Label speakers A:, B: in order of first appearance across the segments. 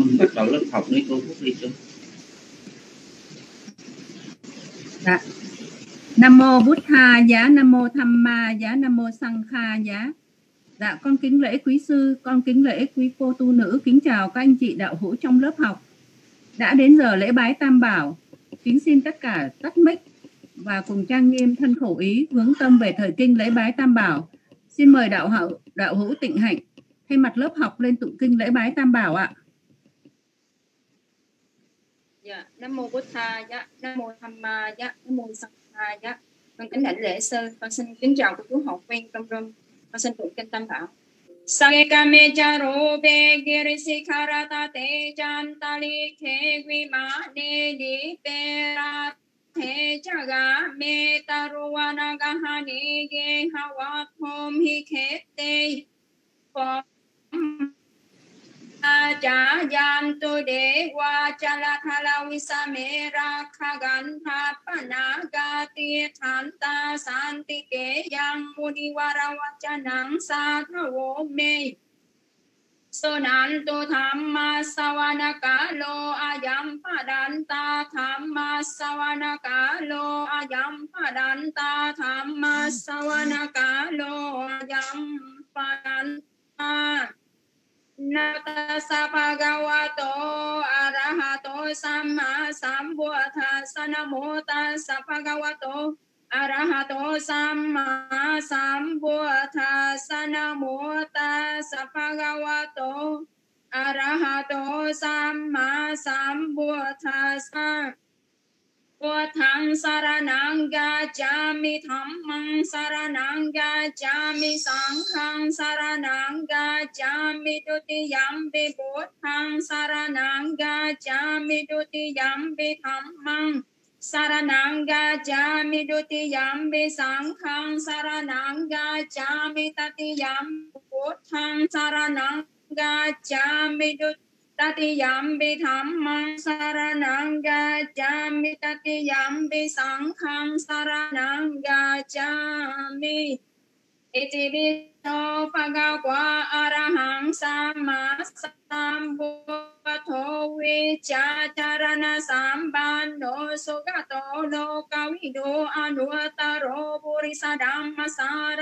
A: bắt đầu lớp học đấy cô Phúc Ly chưa?
B: Dạ. Nam mô Bụt Tha giá, Nam mô Tham Ma giá, Nam mô Sang Kha giá. Dạ, con kính lễ quý sư, con kính lễ quý cô tu nữ, kính chào các anh chị đạo hữu trong lớp học. Đã đến giờ lễ bái Tam Bảo, kính xin tất cả tắt mic và cùng trang nghiêm thân khẩu ý hướng tâm về thời kinh lễ bái Tam Bảo. Xin mời đạo hữu Tịnh Hạnh thay mặt lớp học lên tụng kinh lễ bái Tam Bảo ạ.
C: Dạ, Nam mô Bụt Tha giá, Nam mô Tham Ma giá, Nam mô Sang Kha giá. Con kính đảnh lễ sư, con xin kính chào cô chú học viên trong room. Con xin tụng kinh Tam Bảo. Sakame charo be girisikarata te jantali ke vimane di pera te jaga me taruana gahani ge hawa thom hi khete cha yan tu de wa chala thala visame rakha gantha panaga ti thanta santi ke yang muni vara vachanang sathawo me sonanto thamma savanaka lo ayam padanta thamma savanaka lo ayam padanta thamma savanaka lo ayam padanta Natasa Bhagavato Arahato Samma Sambuddhassa Namo Tassa Bhagavato Arahato Samma Sambuddhassa Namo Tassa Bhagavato Arahato Samma Sambuddhassa Buddhaṃ saranang gacchāmi Dhammam saranang gacchāmi Sangham saranang gacchāmi Dutiyampi Buddhaṃ saranang gacchāmi Dutiyampi Dhammam saranang gacchāmi Dutiyampi Sangham saranang gacchāmi Tatiyampi Buddhaṃ saranang gacchāmi Tatiyampi Dhammam saranang gacchāmi Tatiyampi Sangham saranang gacchāmi Iti viso bhagava arahang samma sambuddho vicacharana sambandho sugato lokavido anuttaro purisa dhamma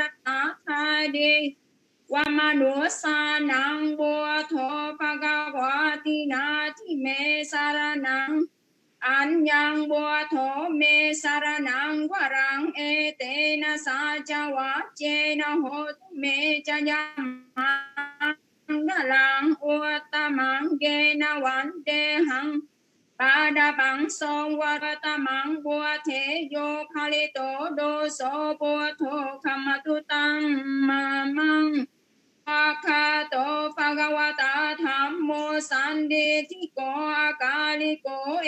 C: sarathādi Wamanusanang buddho bhagavati nati me saranang Anyang buddho me saranang varang etena saja vacena hotu me jayamang dalang uttamang gena vandehang Padabang song varatamang buddhe yo khalito doso buddho kamatutang mamang Akato Bhagavata Dhammo Sanditiko Akaliko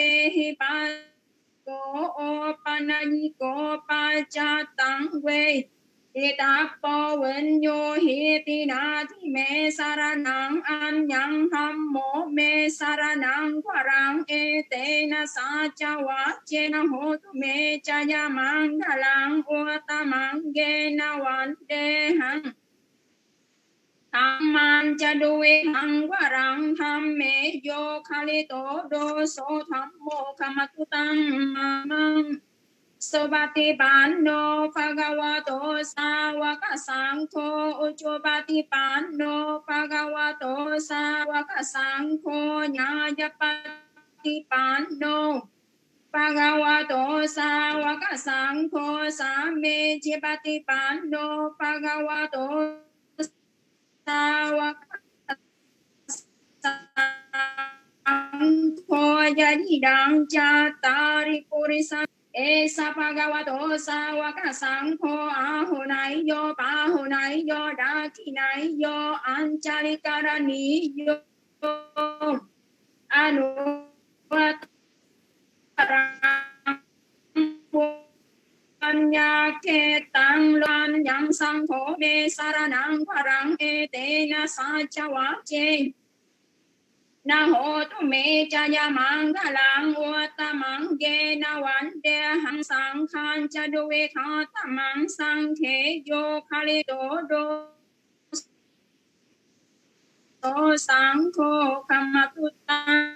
C: Ehipako Opanayiko Pachatang Ve Itapo Venyo Hitinati Me Saranang Anyang Hammo Me Saranang Varang Etena Sacha Vachena Hotu Me Chayamangalang Uttamang Gena Vandehang Thamman chaduwe hang varang thamme yo khalito doso thammo kamatutang mamang Sobati pano bhagavato sāvaka saṅkho Ujjobati pano bhagavato sāvaka saṅkho Nyājapati pano bhagavato sāvaka saṅkho Samme jipati pano bhagavato Sāvaka saṅkho Yadidang cattari purisa Esa bhagavato sāvaka saṅkho Ahunaiyo pahunaiyo dakinaiyo Ancalikaraniyo Anuvattarang Anyaketang loan yang saṅkho me saranang varang etena sacha vace Nahotu me jayamangalang uttamang gena vandehang sanghang chaduve khatamang sangkhe yo khalito do Tô sáng khô khama tu tăng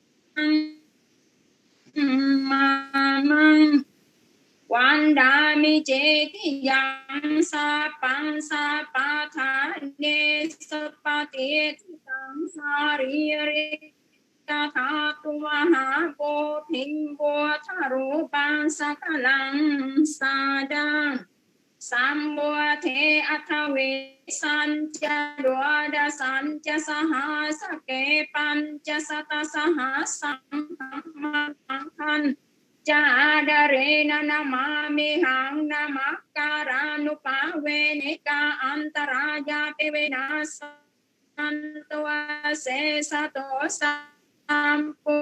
C: mang quan đa mi chế ti yang sa pan sa pa tha ne sa pa te tăng sa ri ri ta tha tu ha bo thinh bo tha ru pan sa ka lang sa đa sam bo the atha ve san cha đua đa san cha sa ha sa ke pan cha sa ta sa ha sam ma han cha đa re na namami hang namakaranu pa ve ne ka antaraja pe ve na santo se sa to sam pu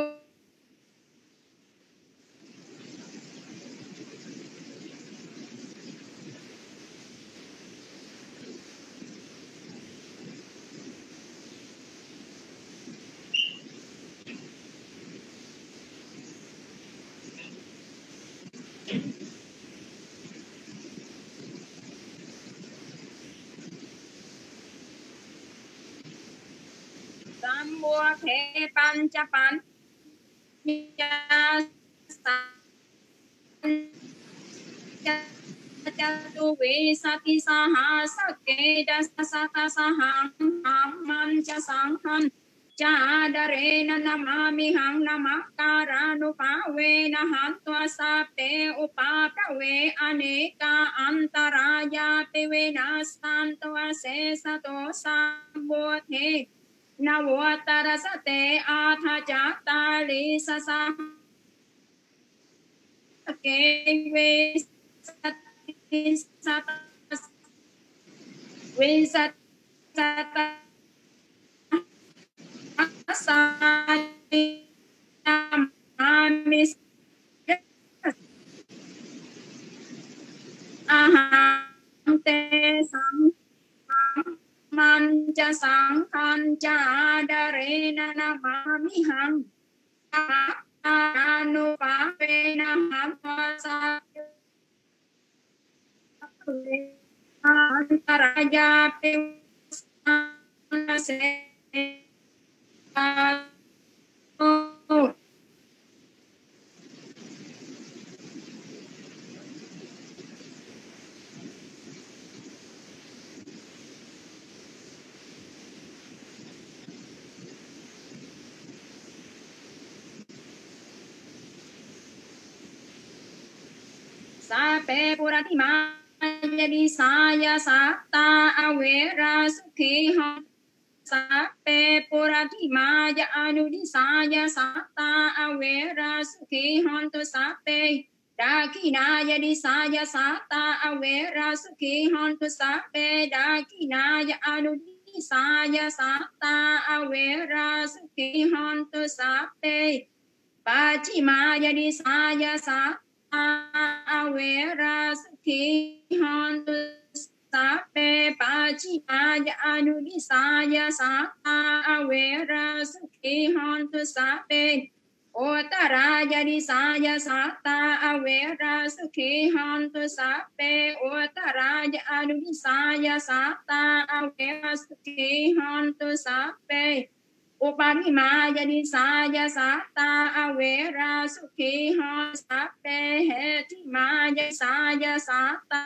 C: sam bua the pan cha pan cha san cha tu vi sa ki sa ha sa ke da sa ta sa ha man cha sang han cha da re na namami hang namakaranu pa ve na han twa sa te upa pra ve aneka antaraya te ve na san twa se sa to sam bo the na wo tara sa te a tha cha ta li sa sa ke ve sa ti sa ve sa ta sa mi a hang te sam man cha sang khan cha da re na na ma mi hang anu pa ve na ha pa sa antaraja pe se sa pe purati ma yadi sa ya sa ta awera sukhi ha sa pe purati ma ya anudi sa ya sa ta awera sukhi han to sa pe dakina yadi sa ya sa ta awera sukhi han to sa pe dakina ya anudi sa ya sa ta awera sukhi han to sa pe Pachima yadi sa ya sa awera sukhi hantu sape pachima ya anudi sa ya sa awera sukhi hantu sape otara yadi sa ya sa awera sukhi hantu sape otara ya anudi sa ya sa awera sukhi hantu sape Upanima yadi sa ya sa ta awera sukhi ha sa pe heti ma ya sa ta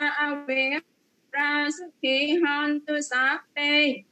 C: awera sukhi hantu sa pe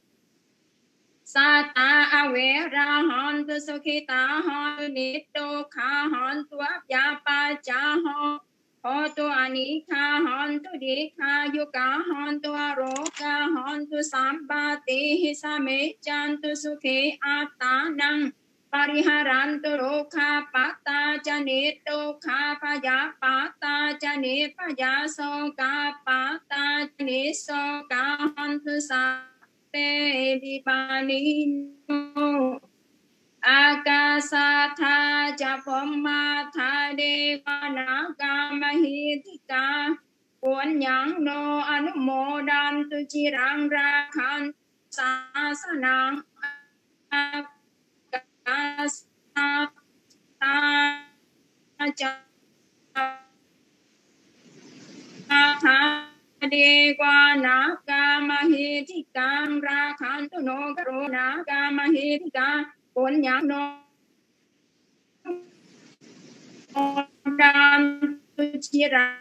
C: sa ta awera hantu sukhi ta hantu nitto kha hantu apya pa cha hantu anikha hantu dikha yuka hantu aroga hantu sambati hisame chantu sukhi atanang pariharantu rokha pata janito kha paya pata janipaya soka pata janisoka hantu sape dipanino Akasatha Japoma Tha Devana Kamahitika Cuốn nhãn nô Anumodan Tu Chi Rang Ra Khan Sa Sanang Akasatha Devana Kamahitikam Rakhantu no Karuna Kamahitika Punyam no Ram Tuchiram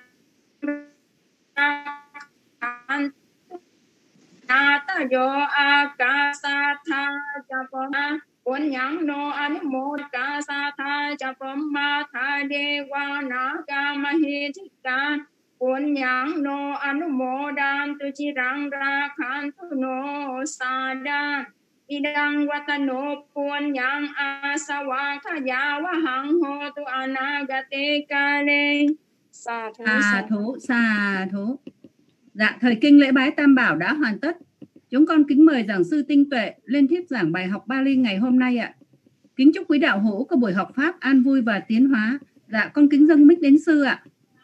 C: Nata yo akasatha japama Punyam no anumodakasatha japama tha dewa nakamahitika Punyam no anumodam tuchirang rakhantu no sadam Idang watano punyang asawakaya wahang hotu anagate kale. Sa
B: thú. Dạ, thời kinh lễ bái Tam Bảo đã hoàn tất. Chúng con kính mời giảng sư Tinh Tuệ lên thuyết giảng bài học Bali ngày hôm nay ạ. Kính chúc quý đạo hữu có buổi học pháp an vui và tiến hóa. Dạ, con kính dâng mic đến sư ạ.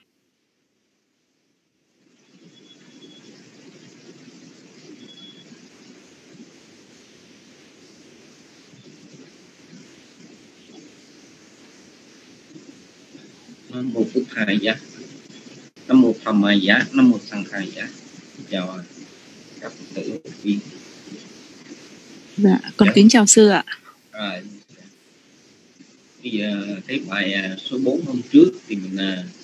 A: Nam mô Bụt Thaya, Nam mô Tham Maya, Nam mô Sang Khaya. Chào các Phật tử học viên.
D: Dạ, con kính chào sư ạ.
A: Rồi, bây giờ thấy bài số 4 hôm trước thì mình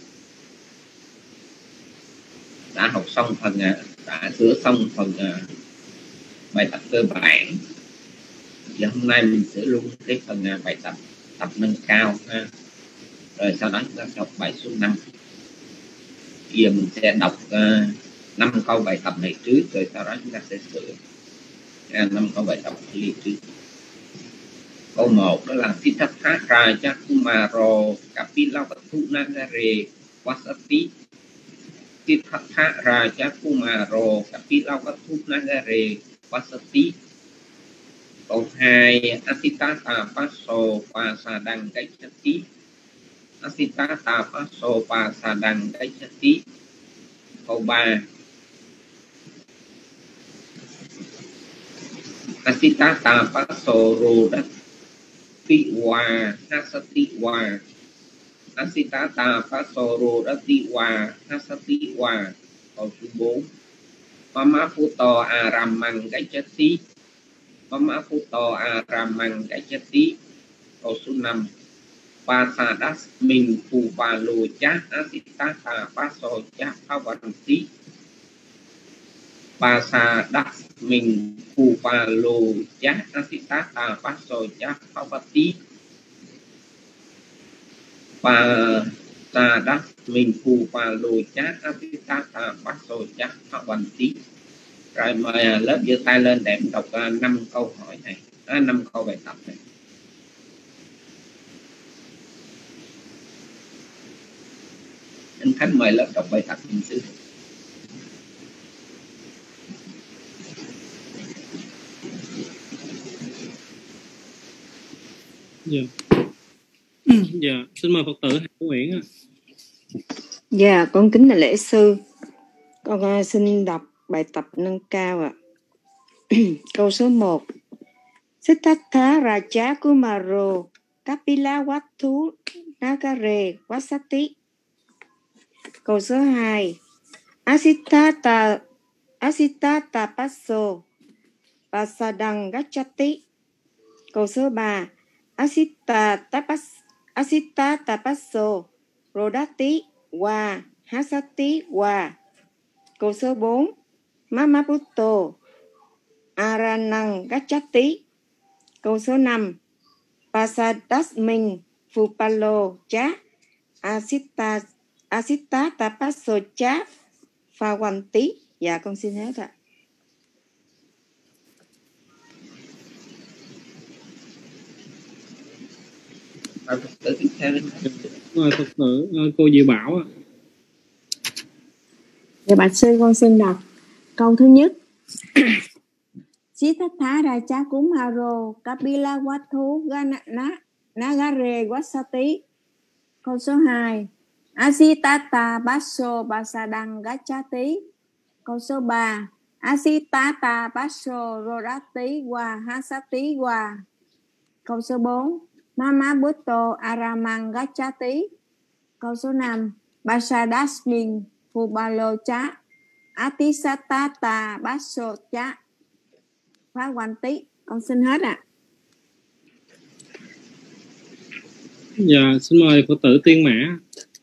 A: đã học xong phần, đã sửa xong phần bài tập cơ bản. Giờ hôm nay mình sẽ luôn cái phần bài tập nâng cao ha. Rồi sau đó chúng ta đọc bài số 5. Bây giờ mình sẽ đọc 5 câu bài tập này trước, rồi sau đó chúng ta sẽ sửa 5 câu bài tập liên trước. Câu 1 đó là Siddhartha Raja Kumaro Kapilavatthu Nagare Vasati. Siddhartha Raja Kumaro Kapilavatthu Nagare Vasati. Câu 2 Asitata Paso Pasadang Gacchati. Asitata Paso Pasadang Gacchati. Câu 3 Asitata Paso Rodati Wa Hasati Wa. Asitata Paso Rodati Wa Hasati Wa. Câu số 4 Mama Phuto Aramang Gacchati. Mama Phuto Aramang Gacchati. Câu số 5 Pasadas Min Puvalo Cha Asitata Paso Cha Pavanti. Pasadas Min Puvalo Cha Asitata Paso Cha Pavanti. Pasadas Min Puvalo Cha Asitata Paso Cha Pavanti. Rồi mời lớp giơ tay lên để đọc 5 câu hỏi này, 5 câu bài tập này. Anh Khánh mời lớp đọc bài tập hình sư.
E: Dạ, xin mời Phật tử Hải Nguyễn.
F: Dạ, con kính là lễ sư. Con xin đọc bài tập nâng cao ạ. Câu số 1. Siddhartha Raja Kumaro Kapilavatthu Nagare Vasati. Câu số 2. Asitata Paso Pasadang Gacchati. Câu số 3. Asitata Paso Rodati Wa Hasati Wa. Câu số 4. Mama Putto Aranang Gacchati. Câu số 5. Pasadasmin Phupalo Cha Asitata Paso Cha Phawanti. Dạ con xin hết ạ.
A: Phật tử tiếp theo.
E: Mời Phật tử cô Diệu Bảo ạ.
G: Dạ bạch sư, con xin đọc câu thứ nhất. Siddhartha Raja Kumaro Kapilavatthu Nagare Vasati. Câu số 2. Asitata Paso Pasadang Gacchati. Câu số 3. Asitata Paso Rodati Wa Hasati Wa. Câu số 4. Mama Butto Aramang Gacchati. Câu số 5. Pasadasmin Phubalo Cha Atisatata Basso Cha Phagwanti. Con xin hết ạ.
E: Dạ, xin mời Phật tử Tiên Mã.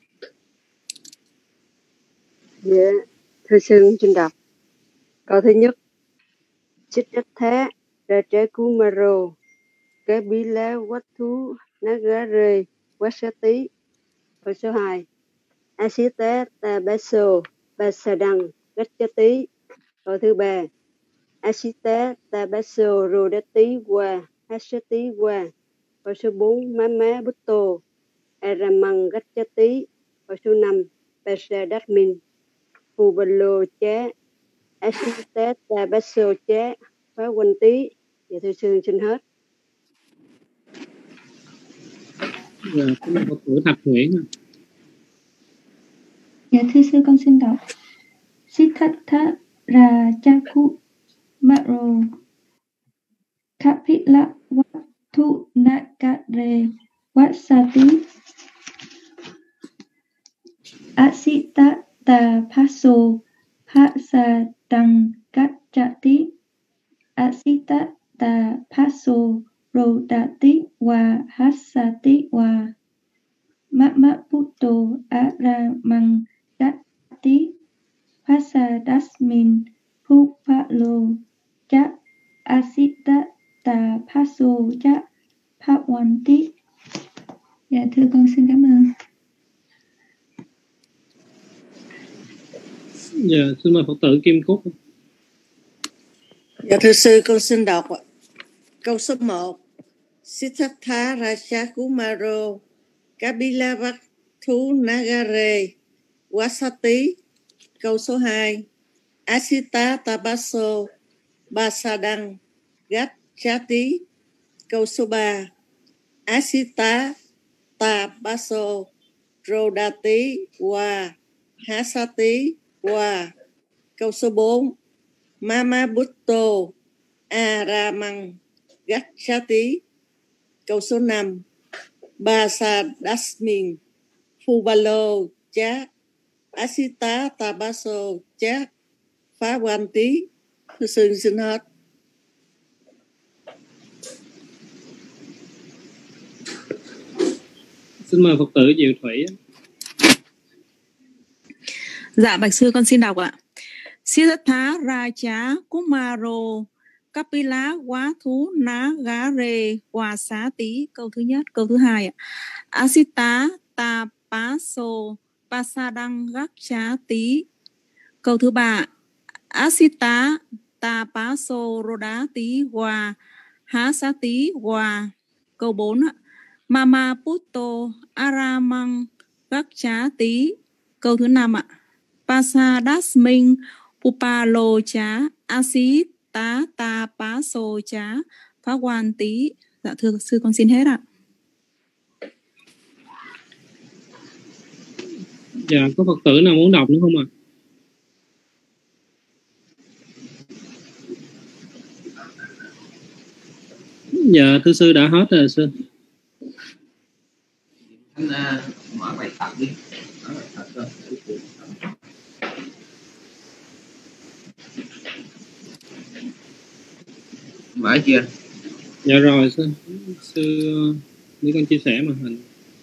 H: Dạ, thưa sư xin đọc. Câu thứ nhất. Siddhartha Rajakumaro Kapila Vattu Nagare Vasati. Câu số 2. Asita Tabaso Basadang Gachati. Câu thứ 3. Asita Tabaso Rodati Wa Hasati Wa. Câu số 4. Mama Butto Aramang Gachati. Câu số 5. Pasadasmin Phubalo Cha Asita Tabaso Cha Phagwanti. Dạ thưa sư xin hết.
E: Dạ, xin mời Phật tử Thạch Nguyễn.
I: Dạ thưa sư con xin đọc. Siddhartha Rajakumaro Kapila Vattu Nagare Vasati Asita Tabaso Pasadang Gachati Asita Tabaso Rodati Wa Hasati Wa Mamaputo Aramang Gati Pasadasmin Phupalo Cha Asita Tabaso Cha Phagwanti. Dạ thưa con xin cảm ơn.
E: Dạ, xin mời Phật tử Kim Cúc.
J: Dạ thưa sư con xin đọc câu số 1. Siddhartha Rajakumaro Kapila Vattu Nagare Vasati. Câu số 2. Asita Tabaso Basadang Gachati. Câu số 3. Asita Tabaso Rodati Wa Hasati Wa. Câu số 4. Mama Butto Aramang Gachati. Câu số 5. Basadasmin Phubalo Cha Asita Tabaso Cha Phagwanti. Thưa sư xin hết.
E: Xin mời Phật tử Diệu Thủy.
D: Dạ bạch sư con xin đọc ạ. Siddhartha Rajakumaro Kapila Vattu Nagare Vasati. Câu thứ nhất. Câu thứ hai ạ. Asita Tabaso Pasadang Gachati. Câu thứ ba. Asita Tabaso Rodati Wa Hasati Wa. Câu 4. Mama Putto Aramang Gachati. Câu thứ 5 ạ. Pasadasmin Phupalo Cha Asita Tabaso Cha Phagwanti. Dạ thưa sư con xin hết ạ.
E: Dạ, có Phật tử nào muốn đọc nữa không ạ? Dạ, thưa sư đã hết rồi sư.
A: Anh mở bài tập đi. Mở bài tập cho. Mở chưa?
E: Dạ rồi sư. Sư để con chia sẻ màn hình.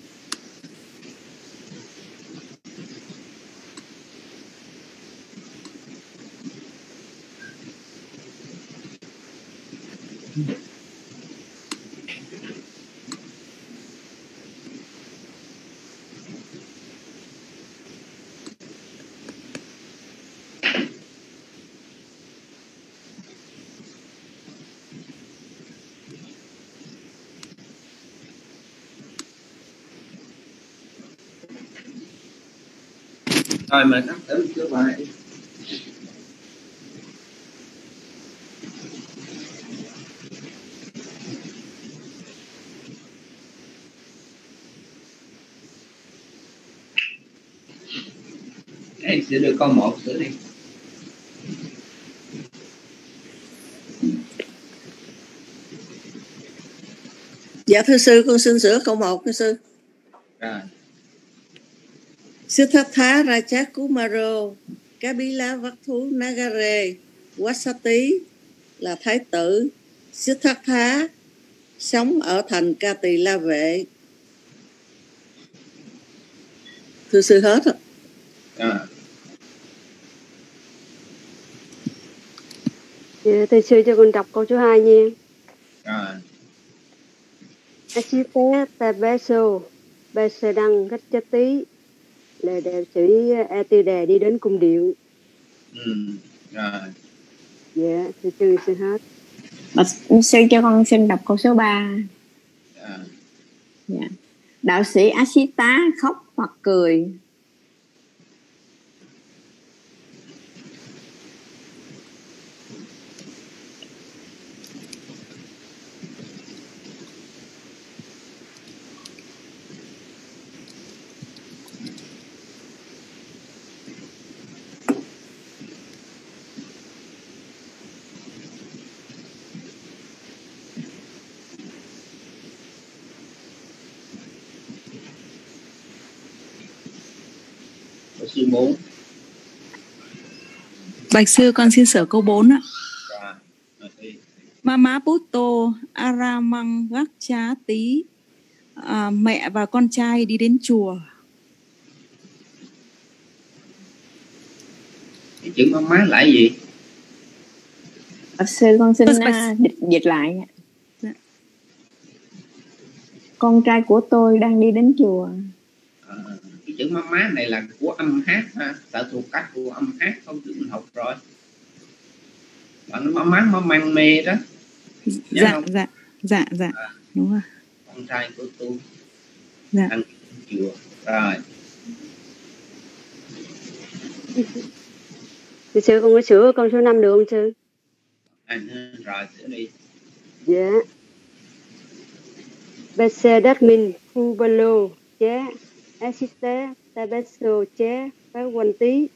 A: Rồi mời các tử chữa bài. Đây sẽ đưa con một sửa đi.
J: Dạ thưa sư con xin sửa câu 1 thưa sư.
A: Rồi.
J: Siddhartha Rajakumaro Kapila Vatthu Nagare Vasati là thái tử Siddhartha sống ở thành Ca Tỳ La Vệ. Thưa sư hết ạ.
H: Thầy sư cho con đọc câu số 2 nha. Asita Tabeso Besedang Gachati là đệ sĩ Atida đi đến cung điện. Dạ, thầy sư xin hết.
G: Sư cho con xin đọc câu số 3. Dạ. Đạo sĩ Asita khóc hoặc cười.
A: Số 4.
D: Bạch sư con xin sửa câu 4 ạ. Mama Puto Aramang Gachati, mẹ và con trai đi đến chùa.
A: Cái chữ mama là gì?
G: Bạch sư con xin dịch lại. Con trai của tôi đang đi đến chùa.
A: Cái chữ mama này là của âm hát ha, sở thuộc cách của âm hát, không chữ mình học rồi. Bạn nó mama mang mê đó.
D: Dạ. Đúng rồi.
A: Con trai của tôi
D: dạ.
A: Đang đi chùa. Rồi.
H: Thầy sư con có sửa con số 5 được không sư?
A: Rồi sửa đi.
H: Dạ. Besedatmin Fubalo chế Asiste Tabeso chế Phái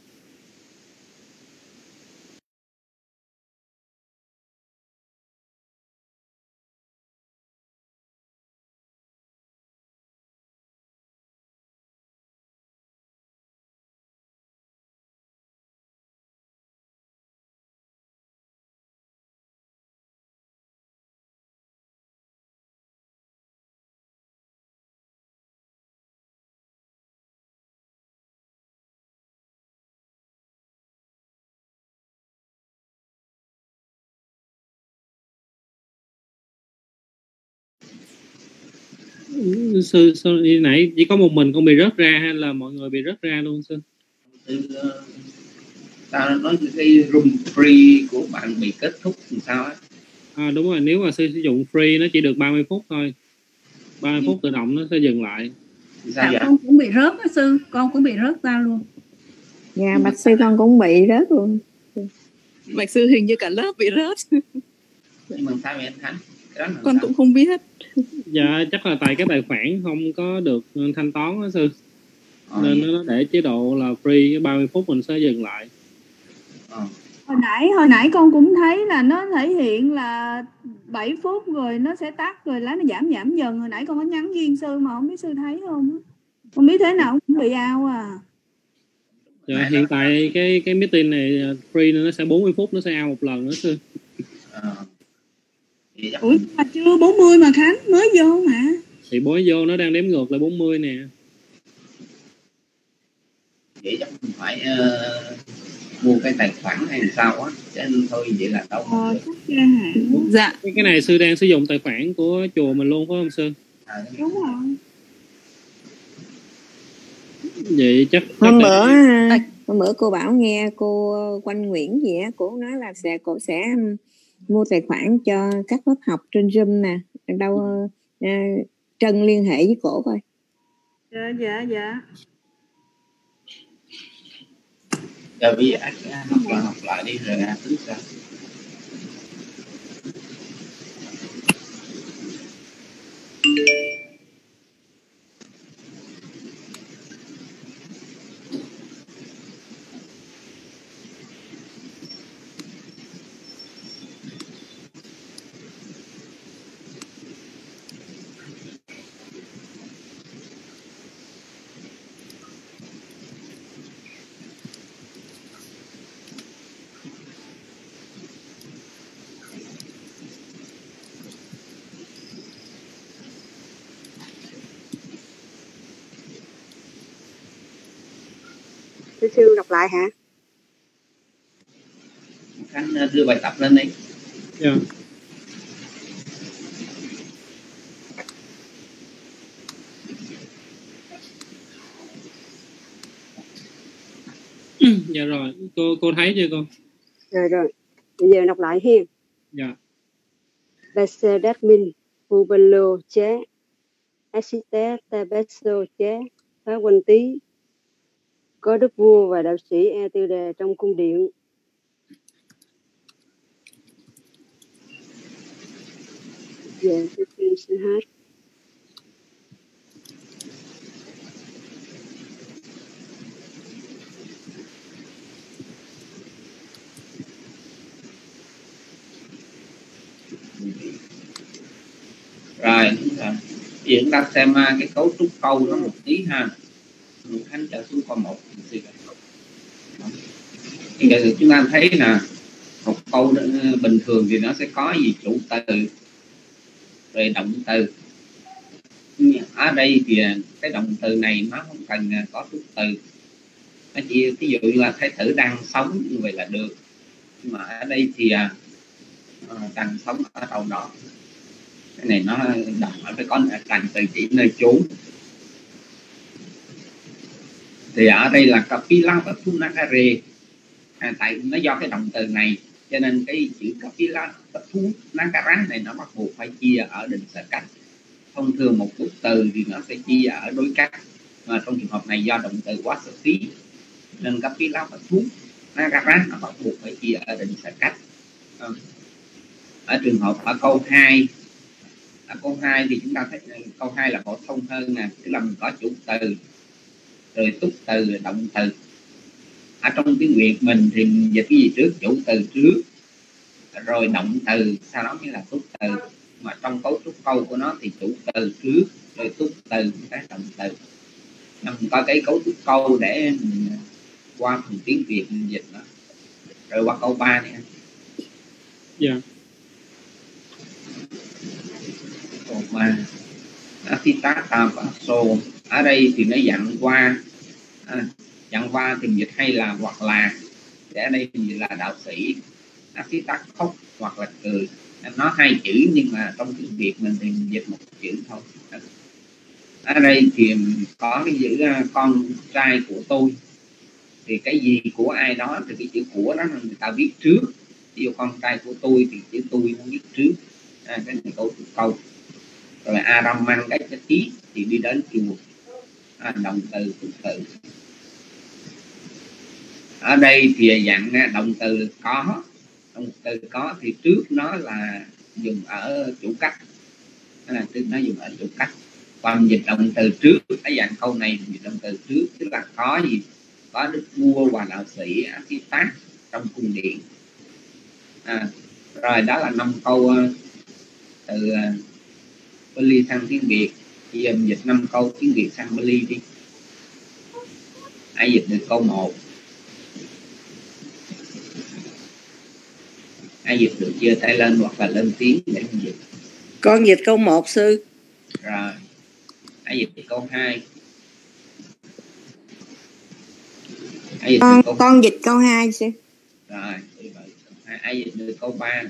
E: Sư nãy chỉ có một mình con bị rớt ra hay là mọi người bị rớt ra luôn sư?
A: Tao nói cái room free của bạn bị kết thúc làm sao á?
E: Đúng rồi, nếu mà sư sử dụng free nó chỉ được 30 phút thôi. 30 phút tự động nó sẽ dừng lại.
B: Sao vậy? Con cũng bị rớt đó sư, con cũng bị rớt ra luôn.
G: Dạ, bạch sư con cũng bị rớt luôn.
D: Bạch sư hình như cả lớp bị rớt.
A: Nhưng mà sao vậy anh Khánh?
D: Con cũng không biết.
E: Dạ chắc là tại cái tài khoản không có được thanh toán đó sư. Nên nó để chế độ là free, 30 phút mình sẽ dừng lại.
B: Hồi nãy con cũng thấy là nó thể hiện là 7 phút rồi nó sẽ tắt rồi lá nó giảm dần. Hồi nãy con có nhắn duyên sư mà không biết sư thấy không? Không biết thế nào cũng bị out à.
E: Dạ, hiện tại cái meeting này free nên nó sẽ 40 phút nó sẽ out một lần nữa sư.
B: Ủa mà chưa 40 mà Khánh, mới vô mà.
E: Thì mới vô nó đang đếm ngược lại 40 nè.
A: Vậy chắc mình phải mua cái tài khoản hay sao á, chứ thôi vậy là đâu.
D: Dạ.
E: Cái này sư đang sử dụng tài khoản của chùa mình luôn phải không sư?
B: Đúng rồi.
E: Vậy chắc
G: hôm bữa cô bảo nghe cô Quanh Nguyễn gì á, cô nói là cô sẽ mua tài khoản cho các lớp học trên Zoom nè. Đâu Trân liên hệ với cổ coi.
B: Dạ.
A: Giờ bây giờ học lại đi rồi tính sao.
H: Thưa sư đọc lại hả?
A: Khánh đưa bài tập lên đi.
E: Dạ. Dạ rồi, cô thấy chưa cô?
H: Rồi, bây giờ đọc lại hiên.
E: Dạ.
H: Bese Dadmin Pubelo chế Asite Tabeso chế Phá Quanh Tý, có đức vua và đạo sĩ E Tư Đề trong cung điện. Dạ, tôi xin hát.
A: Rồi, giờ chúng ta xem cái cấu trúc câu nó một tí ha. Khánh trở xuống câu 1. Bây giờ chúng ta thấy là một câu bình thường thì nó sẽ có gì chủ từ rồi động từ. Ở đây thì cái động từ này nó không cần có trúc từ, nó chỉ ví dụ như là thái tử đang sống như vậy là được, nhưng mà ở đây thì đang sống ở đâu đó, cái này nó đọc phải có thành từ chỉ nơi trú. Thì ở đây là Kapila và Thunakare, tại nó do cái động từ này cho nên cái chữ Kapila và Thunakara này nó bắt buộc phải chia ở định sở cách. Thông thường một cụm từ thì nó sẽ chia ở đối cách, mà trong trường hợp này do động từ quá sở phí nên Kapila và Thunakara nó bắt buộc phải chia ở định sở cách. Ở trường hợp ở câu 2, câu 2 thì chúng ta thấy câu 2 là phổ thông hơn nè, tức là mình có chủ từ rồi túc từ rồi động từ. Ở trong tiếng Việt mình thì mình dịch cái gì trước? Chủ từ trước rồi động từ, sau đó mới là túc từ. Mà trong cấu trúc câu của nó thì chủ từ trước rồi túc từ cái động từ. Mình có cái cấu trúc câu để mình qua phần tiếng Việt mình dịch nó. Rồi qua câu 3 này.
E: Dạ.
A: Câu 3 Atitata và so. Ở đây thì nó dặn qua, dặn qua thì dịch hay là hoặc là, để ở đây thì là đạo sĩ. Atita khóc hoặc là cười, nó hai chữ nhưng mà trong tiếng Việt mình thì mình dịch một chữ thôi. Ở đây thì có cái chữ con trai của tôi, thì cái gì của ai đó thì cái chữ của đó người ta viết trước. Ví dụ con trai của tôi thì chữ tôi nó viết trước. Cái này câu. Rồi Araman cái tí thì đi đến chùa, động từ tục từ. Ở đây thì dạng động từ có thì trước nó là dùng ở chủ cách, trước nó dùng ở chủ cách. Còn dịch động từ trước, cái dạng câu này dịch động từ trước tức là có gì? Có đức vua và đạo sĩ Asita trong cung điện. Rồi đó là 5 câu từ Pali sang tiếng Việt. Bây giờ mình dịch 5 câu tiếng Việt sang Pali đi. Ai dịch được câu 1? Ai dịch được giơ tay lên hoặc là lên tiếng để mình dịch.
J: Con dịch câu 1 sư.
A: Rồi. Ai dịch được câu 2?
G: Con dịch câu 2 sư.
A: Rồi. Ai dịch được câu 3?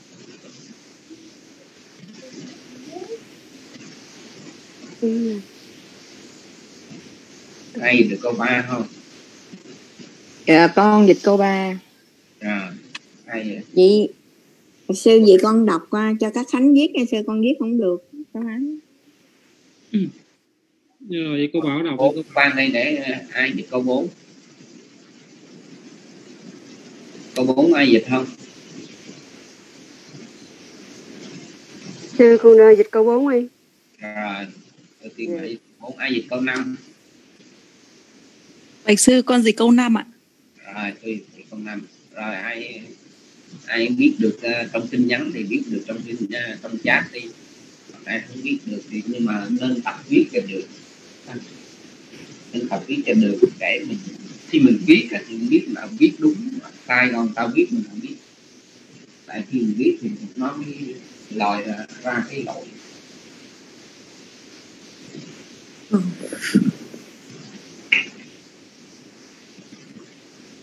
A: Ai dịch được câu 3 không?
G: Dạ, con dịch câu 3.
A: Rồi. Ai vậy?
G: Chị sư vậy con đọc qua cho các Khánh viết nha sư, con viết không được các Khánh.
E: Rồi vậy cô Bảo đọc
A: câu 3 đây để ai dịch câu 4? Câu 4 ai dịch không?
H: Sư con dịch câu 4 đi.
A: Rồi. Đầu tiên là 4 ai dịch câu 5?
D: Bạch sư con dịch câu 5 ạ.
A: Rồi tôi dịch câu 5. Rồi ai biết được trong tin nhắn thì biết được trong chat đi. Ai không biết được thì nhưng mà nên tập viết cho được. Nên tập viết cho được để mình khi mình viết thì mình biết là viết đúng, sai còn tao viết mình không biết. Tại khi mình viết thì nó mới lòi ra cái lỗi.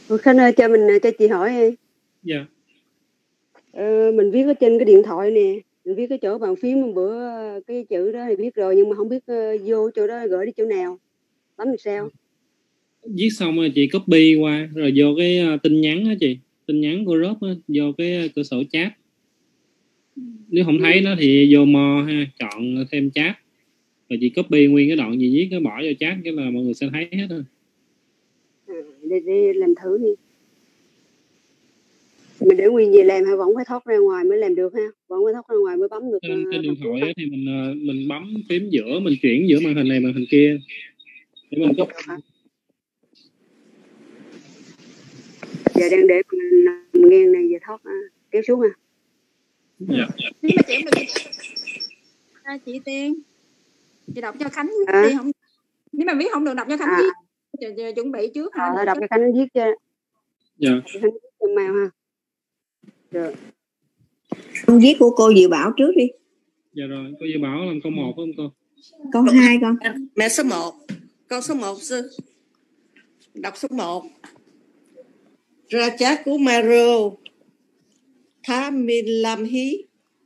H: Khanh ơi, cho chị hỏi đi.
E: Dạ.
H: Mình viết ở trên cái điện thoại nè, mình viết cái chỗ bàn phím hôm bữa cái chữ đó thì viết rồi, nhưng mà không biết vô chỗ đó gửi đi chỗ nào, bấm làm sao?
E: Viết xong rồi chị copy qua rồi vô cái tin nhắn á chị, tin nhắn của group á, vô cái cửa sổ chat. Nếu không thấy nó thì vô mo ha, chọn thêm chat rồi chị copy nguyên cái đoạn gì viết cái bỏ vô chat, cái là mọi người sẽ thấy hết thôi.
H: Để làm thử đi. Mình để nguyên về làm hay vẫn phải thoát ra ngoài mới làm được ha, vẫn phải thoát ra ngoài mới bấm được.
E: Trên điện thoại á, thì mình bấm phím giữa, mình chuyển giữa màn hình này màn hình kia để mình copy.
H: Giờ đang để mình nghe này giờ thoát kéo xuống ha.
E: Dạ.
C: Nhưng mà chị Tiên, chị đọc cho Khánh viết đi, không nếu mà viết không được đọc cho Khánh viết, chuẩn bị trước ha.
H: Đọc cho Khánh viết cho.
E: Dạ.
H: Khánh viết cho Mao ha. Rồi.
G: Con viết của cô Diệu Bảo trước đi.
E: Dạ rồi, cô Diệu Bảo làm câu 1 phải không cô?
G: Câu 2 con.
J: Mẹ số 1. Câu số 1 sư. Đọc số 1. Raja Kumaro Thamilamhi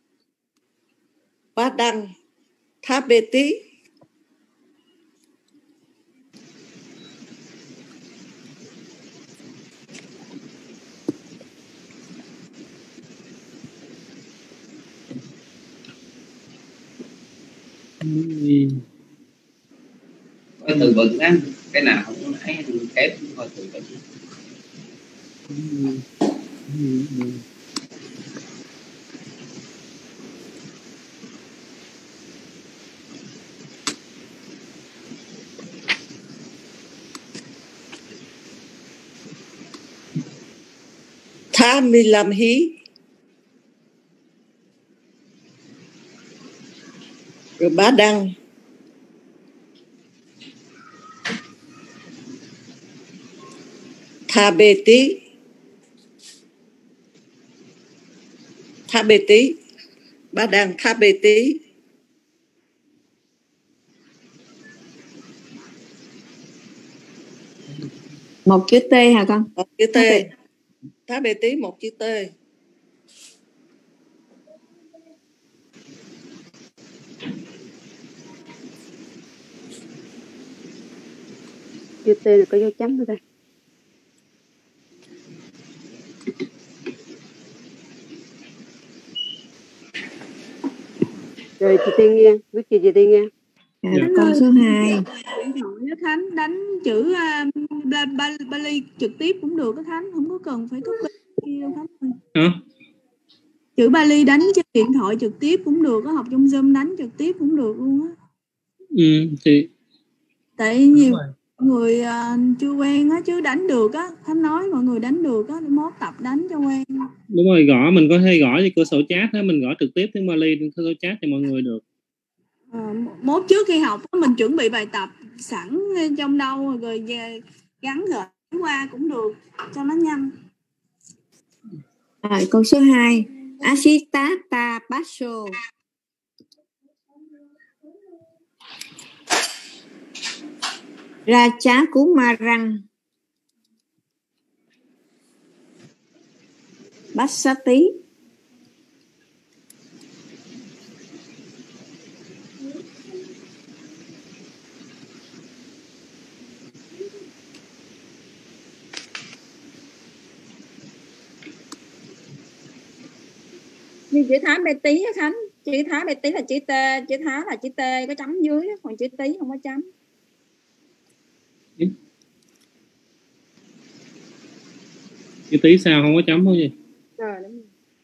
J: Padang Thabeti
A: Có từ vựng á, cái nào không ấy kép coi từ vựng.
J: Thamilamhi rồi Bá Đăng Thabeti Bá Đăng Thabeti.
G: Một chữ T hả con?
J: Một chữ T. Thabeti một chữ T.
H: Chữ T là có dấu chấm nữa đây. Rồi chị Tiên nghe, viết chị Tiên nghe.
G: Câu số 2.
B: Điện thoại Khánh đánh chữ Bali trực tiếp cũng được, cái Khánh không có cần phải copy đâu Khánh. Chữ Bali đánh trên điện thoại trực tiếp cũng được, có học trong Zoom đánh trực tiếp cũng được luôn á.
E: Thì
B: tại nhiều người chưa quen á, chứ đánh được á, Khánh nói mọi người đánh được á, mốt tập đánh cho quen.
E: Đúng rồi, gõ mình có thể gõ trên cửa sổ chat á, mình gõ trực tiếp tiếng Bali trên cửa sổ chat cho mọi người được.
B: Mốt trước khi học mình chuẩn bị bài tập sẵn trong đâu rồi về gắn gửi qua cũng được cho nó nhanh.
G: Rồi câu số 2. Asitata Baso Raja Kumarang Basati
C: Như chữ Thái Bê Tí á Khánh, chữ Thái Bê Tí là chữ T, chữ Thái là chữ T có chấm dưới, còn chữ Tí không có chấm.
E: Chữ Tí sao không có chấm không gì?
C: Rồi đúng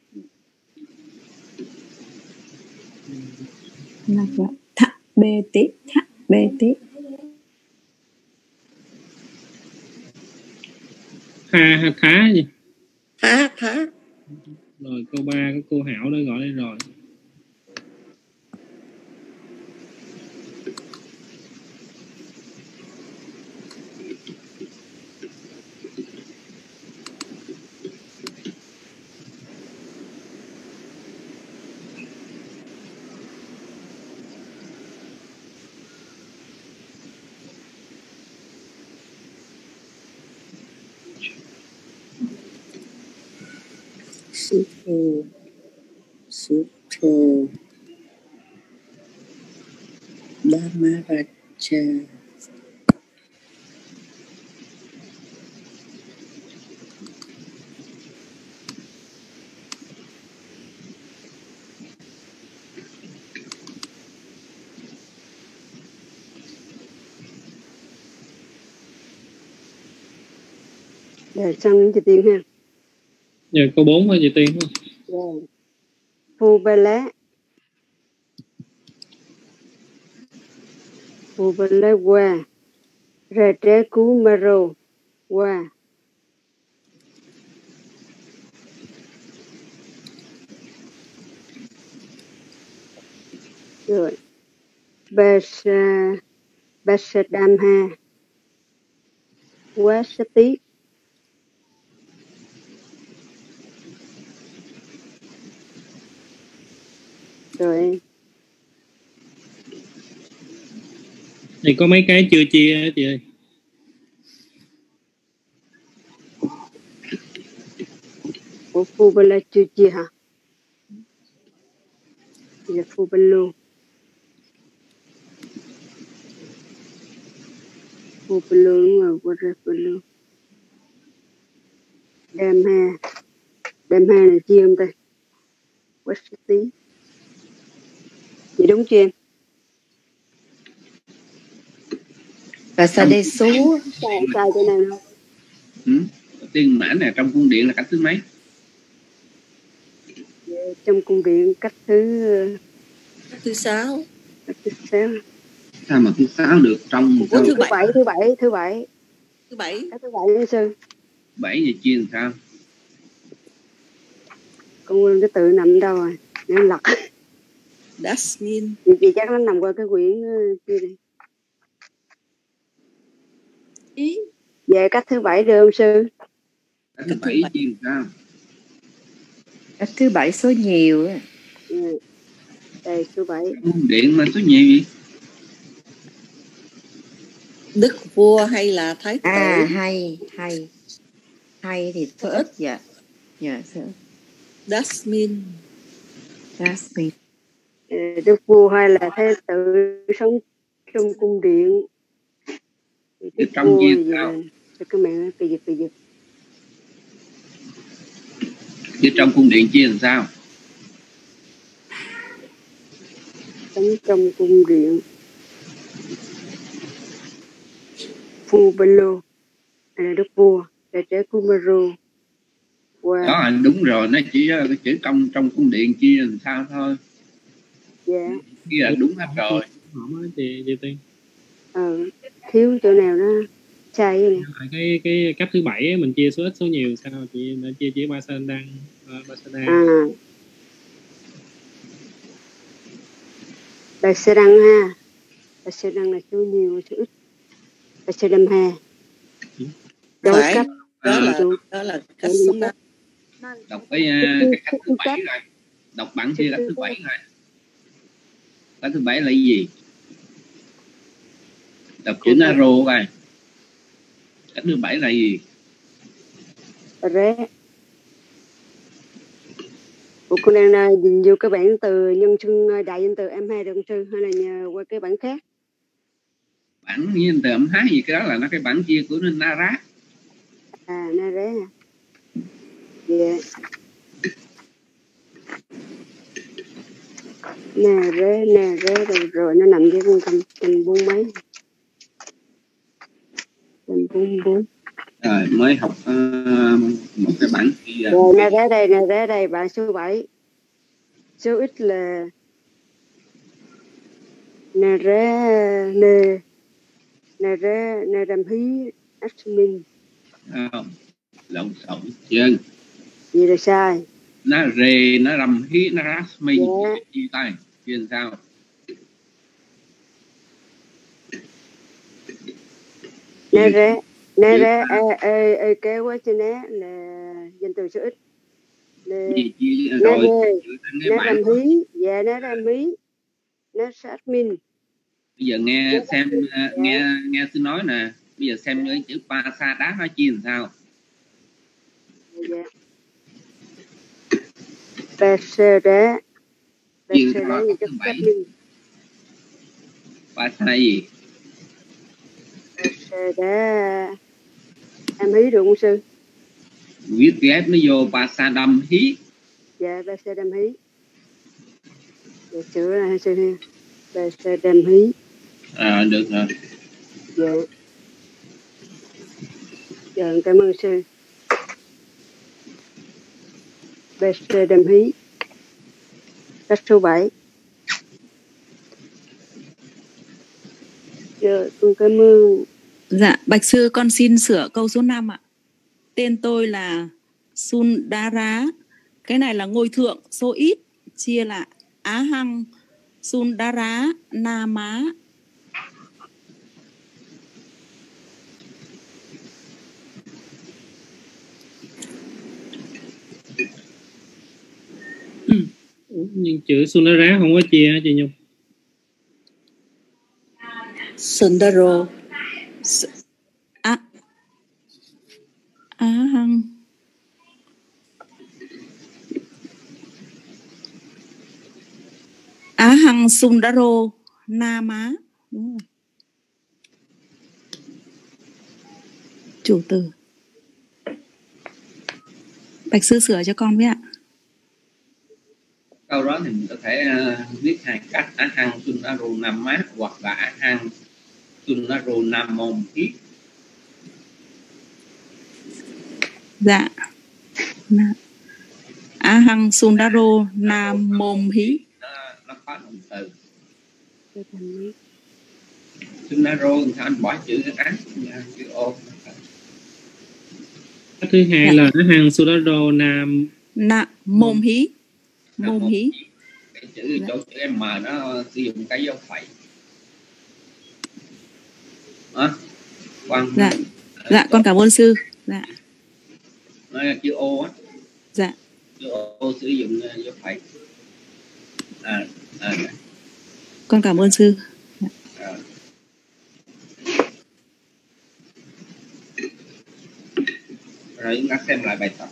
G: rồi. Thạ Bê Tí.
E: Thá gì?
J: Thá.
E: Rồi câu 3 có cô Hảo đã gọi đây rồi.
J: Sutro Dhamaraja.
H: Rồi xong chị Tiên ha.
E: Giờ câu 4 thôi chị Tiên.
H: Rồi. Phubala qua ra trái cú maro qua rồi Basadamha quá sát tí rồi.
E: Thì có mấy cái chưa chia á chị ơi.
H: Ủa Phubala chưa chia hả? Thì là Phubalo đúng rồi, qua ra Phubalo. Đam ha là chia không ta? Quá sát tí. Chị đúng chưa em?
F: Và sao đây số
H: Sai cái này không?
A: Tiên mãn này trong cung điện là cách thứ mấy?
H: Trong cung điện cách thứ
J: 6.
H: Cách thứ 6.
A: Sao mà thứ 6 được trong một
H: thứ 7.
J: Thứ 7.
H: Cách thứ 7 nha sư.
A: 7 giờ chia làm sao?
H: Con quên cái tự nằm đâu rồi, nó lật.
J: Dasmin.
H: Chị chắc nó nằm qua cái quyển kia này.
J: Ý.
H: Về cách thứ 7 được không sư?
A: Cách thứ 7 chia làm sao?
F: cách thứ 7 số nhiều á.
H: Đây số 7.
A: Cung điện mà số nhiều gì?
J: Đức vua hay là thái tử?
F: Hay thì số ít dạ. Dạ số.
J: Dasmin.
H: Đức vua hay là thái tử sống trong cung điện.
A: Đức trong chia sao?
H: Cái mẹ nó kỳ dịch.
A: Chứ trong cung điện chia làm sao?
H: Sống trong cung điện. Phubalo là đức vua, là trẻ Kumaro. Wow.
A: Đó đúng rồi, nó chỉ chữ trong cung điện chia làm sao thôi.
H: Dạ.
A: Kia là đúng hết rồi.
E: Chị Tiên.
H: Thiếu chỗ nào đó sai vậy nè.
E: Cái cách thứ 7 mình chia số ít số nhiều sao chị đã chia chỉ Basada.
H: Basadang ha. Basadang là số nhiều số ít. Basadam ha.
J: Phải. Đó là cách số 5.
A: Đọc cái cách thứ 7 rồi. Đọc bản kia cách thứ 7 rồi. Cách thứ 7 là gì? Đọc chữ Naro coi. Cách thứ 7 là gì?
H: Ré. Ủa con đang nhìn vô cái bản từ nhân xưng đại danh từ M2 được không sư? Hay là nhờ qua cái bản khác?
A: Bản nhân từ M2 gì cái đó là nó cái bản chia của Nara.
H: Nara. Dạ. Nara rồi nó nằm với con tình buôn mấy. Tình buôn.
A: Rồi mới học một cái bản kia.
H: Rồi Nara đây bạn số 7. Số ít là Naramhi Asmin.
A: Lộn xộn chưa?
H: Gì là sai?
A: Naramhi Narasmi chia tay chia làm sao?
H: Nara kéo quá chứ né là danh từ số ít. Naramhi Nasatmin.
A: Bây giờ nghe sư nói nè. Bây giờ xem cái chữ Pasada nó chia làm sao?
H: Basada
A: Chuyên
H: Basada
A: khoa
H: gì
A: cấp
H: cho
A: thứ
H: phát
A: 7.
H: minh.
A: Basa gì?
H: Basada em hí được không sư?
A: Viết ghép nó vô Basa đâm hí.
H: Dạ Basada hí. Dạ sửa ra sư ha. Basada hí.
A: Được rồi.
H: Dạ. Dạ cảm ơn sư. Basada hí. Cách số 7. Dạ con cảm ơn.
D: Dạ, bạch sư con xin sửa câu số 5 ạ. Tên tôi là Sundara. Cái này là ngôi thượng số ít, chia là Á Hăng Sundara Nama.
E: Nhưng chữ Sundara không có chia hả chị Nhung?
J: Sundaro.
D: Á Hăng Á Hăng Sundaro Nama, đúng không? Chủ từ. Bạch sư sửa cho con với ạ.
A: Câu đó thì mình có thể viết hai cách: Á Hăng Sundaro Nama hoặc là Á Hăng Sundaro Nam Môn Hí.
D: Dạ. Á Hăng Sundaro Nam Môn Hí.
A: Nó có động từ. Sundaro thì sao anh bỏ chữ Á, chữ ô.
E: Cái thứ hai là Á Hăng Sundaro Nam
D: Môn Hí. Môn Hí.
A: Cái chữ chỗ chữ M nó sử dụng cái dấu phẩy.
D: Dạ. Dạ con cảm ơn sư. Dạ.
A: Nó là chữ ô á.
D: Dạ.
A: Chữ ô sử dụng dấu phẩy.
D: Con cảm ơn sư.
A: Rồi chúng ta xem lại bài tập.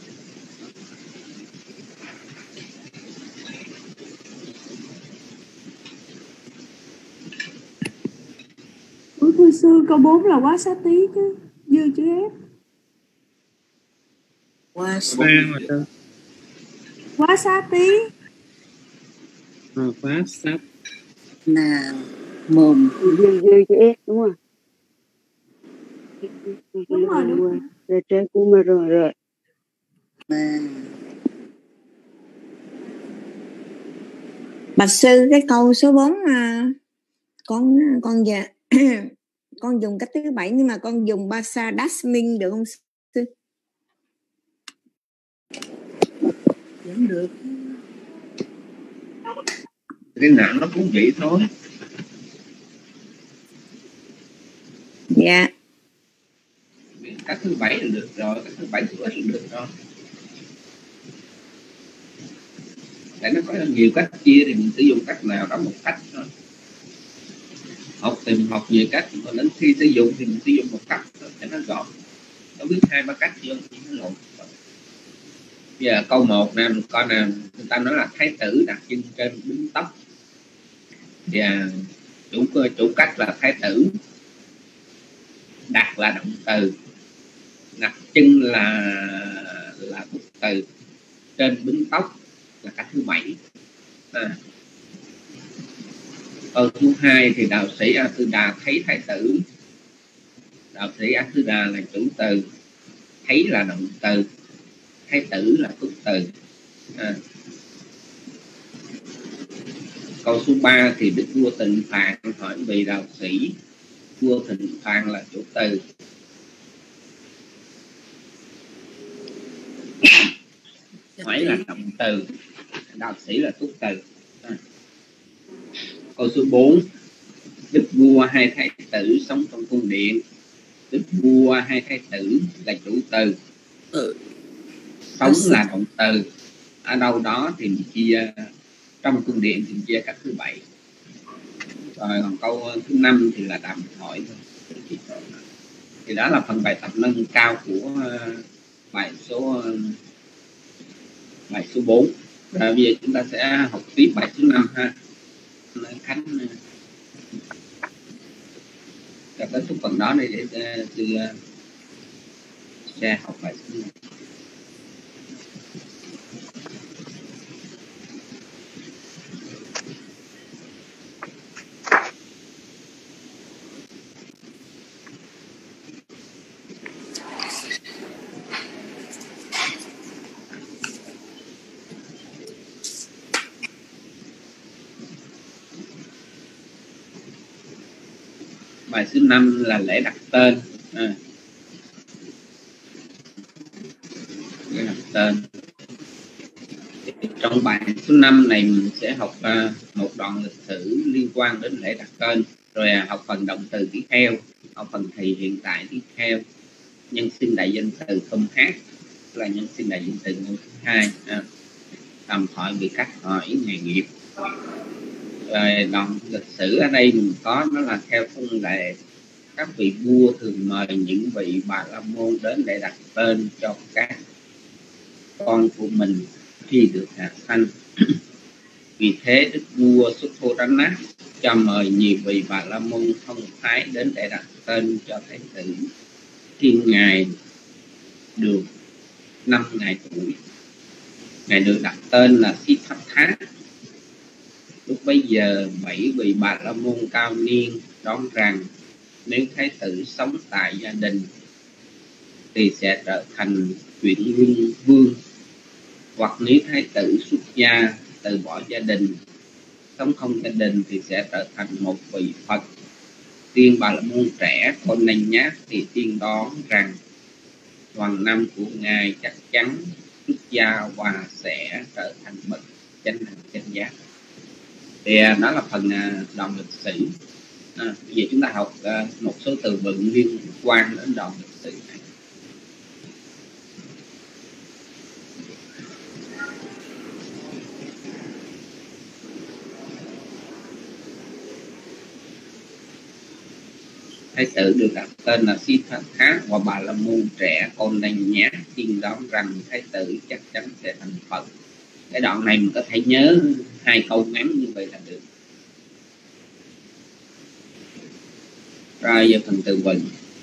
I: Thưa sư, câu 4 là quá xá tí chứ, dư chữ F.
J: Quá
I: xá tí.
E: Quá sát.
J: Nam Môn.
H: Dư chữ S đúng không?
I: Đúng rồi.
H: Rồi trái của mà rồi.
G: Bạch sư, cái câu số 4 con dạ con dùng cách thứ 7 nhưng mà con dùng Basa Dasmin được không sư?
J: Vẫn được.
A: Cái nào nó cũng vậy thôi.
G: Dạ.
A: Cách thứ 7 là được rồi, cách thứ 7 thứ ít là được rồi. Để nó có nhiều cách chia thì mình sử dụng cách nào đó một cách thôi. Học nhiều cách, còn đến khi sử dụng thì mình sử dụng một cách thôi cho nó gọn. Nó biết 2-3 cách vô thì nó lộn. Giờ câu 1 nè, coi nè, người ta nói là thái tử đặt chân trên bím tóc. Và chủ cách là thái tử, đặt là động từ, đặt chân là tục từ, trên bím tóc là cách thứ 7. Câu thứ 2 thì đạo sĩ A Tư Đà thấy thái tử. Đạo sĩ A Tư Đà là chủ từ, thấy là động từ, thái tử là tục từ. Câu số 3 thì Đức vua Tịnh Phạn hỏi vì đạo sĩ. Vua Tịnh Phạn là chủ từ, hỏi là động từ, đạo sĩ là tục từ. Câu số 4, Đức vua hay thái tử sống trong cung điện. Đức vua hay thái tử là chủ từ, sống là động từ. Ở đâu đó thì mình chia, trong cung điện thì mình chia cách thứ 7. Rồi còn câu thứ 5 thì là đàm thoại thôi. Thì đó là phần bài tập nâng cao của bài số 4. Rồi bây giờ chúng ta sẽ học tiếp bài số 5 ha. Khánh kết thúc phần đó này để tôi sẽ học bài số 5. Bài số 5 là lễ đặt tên. Lễ đặt tên. Trong bài số 5 này mình sẽ học một đoạn lịch sử liên quan đến lễ đặt tên, rồi học phần động từ tiếp theo, học phần thì hiện tại tiếp theo, nhân xưng đại danh từ không hát là nhân xưng đại danh từ ngôn thứ hai, tầm thoại bị cắt hỏi nghề nghiệp. Rồi đoạn lịch sử ở đây mình có nó là theo thông lệ các vị vua thường mời những vị Bà La Môn đến để đặt tên cho các con của mình khi được hạ sanh. Vì thế đức vua Sutthodana cho mời nhiều vị Bà La Môn thông thái đến để đặt tên cho thái tử khi ngài được 5 ngày tuổi. Ngài được đặt tên là Siddhartha. Lúc bấy giờ 7 vị Bà La Môn cao niên đoán rằng nếu thái tử sống tại gia đình thì sẽ trở thành chuyển luân vương, hoặc nếu thái tử xuất gia từ bỏ gia đình sống không gia đình thì sẽ trở thành một vị Phật. Tiên Bà La Môn trẻ con nành nhát thì tiên đoán rằng hoàng năm của ngài chắc chắn xuất gia và sẽ trở thành bậc chánh hành chánh giác. Thì đó là phần đoạn lịch sử. Bây giờ chúng ta học một số từ vựng liên quan đến đoạn lịch sử này. Thái tử được đặt tên là Siddhartha và Bà La Môn trẻ con nành nhát tiên đoán rằng thái tử chắc chắn sẽ thành Phật. Cái đoạn này mình có thể nhớ 2 câu ngắn như vậy là được. Rồi giờ phần từ vựng.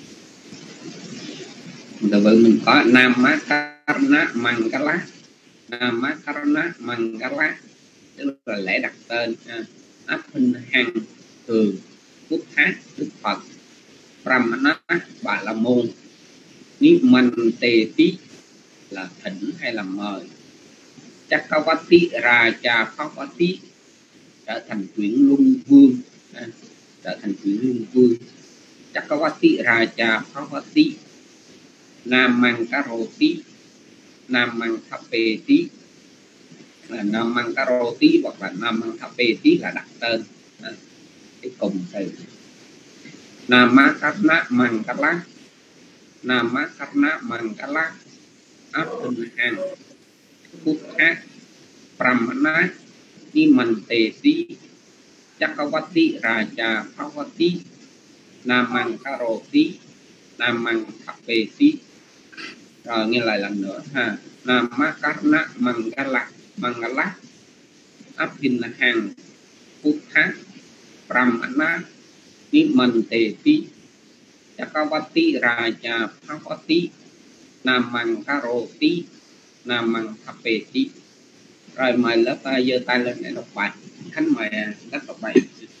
A: Từ vựng mình có Namakarana Mangala. Namakarana Mangala tức là lễ đặt tên. Abhinhang thường, Quốc Thác Đức Phật, Brahmana Bà La Môn, Nimanteti là thỉnh hay là mời, Chakravati Raja Phawati trở thành chuyển luân vương, trở thành chuyển luân vương. Chakravati Raja Phawati, Namang Karoti, Namang Thapeti là Namang Karoti hoặc là Namang Thapeti là đặt tên. Cái cùng từ Namakarna Mangala, Namakarna Mangala, Abhinhang, Puttha, Brahmana, Nimanteti, Chakravati Raja Phawati, Namang Karoti, Namang Thapeti. Rồi nghe lại lần nữa ha. Namakarna Mangala, Mangala, Abhinhang, Puttha, Brahmana, Nimanteti, Chakravati Raja Phawati, Namang Karoti, Namang Thapeti. Rồi mời lớp giơ tay lên để đọc bài. Khánh mời lớp đọc bài.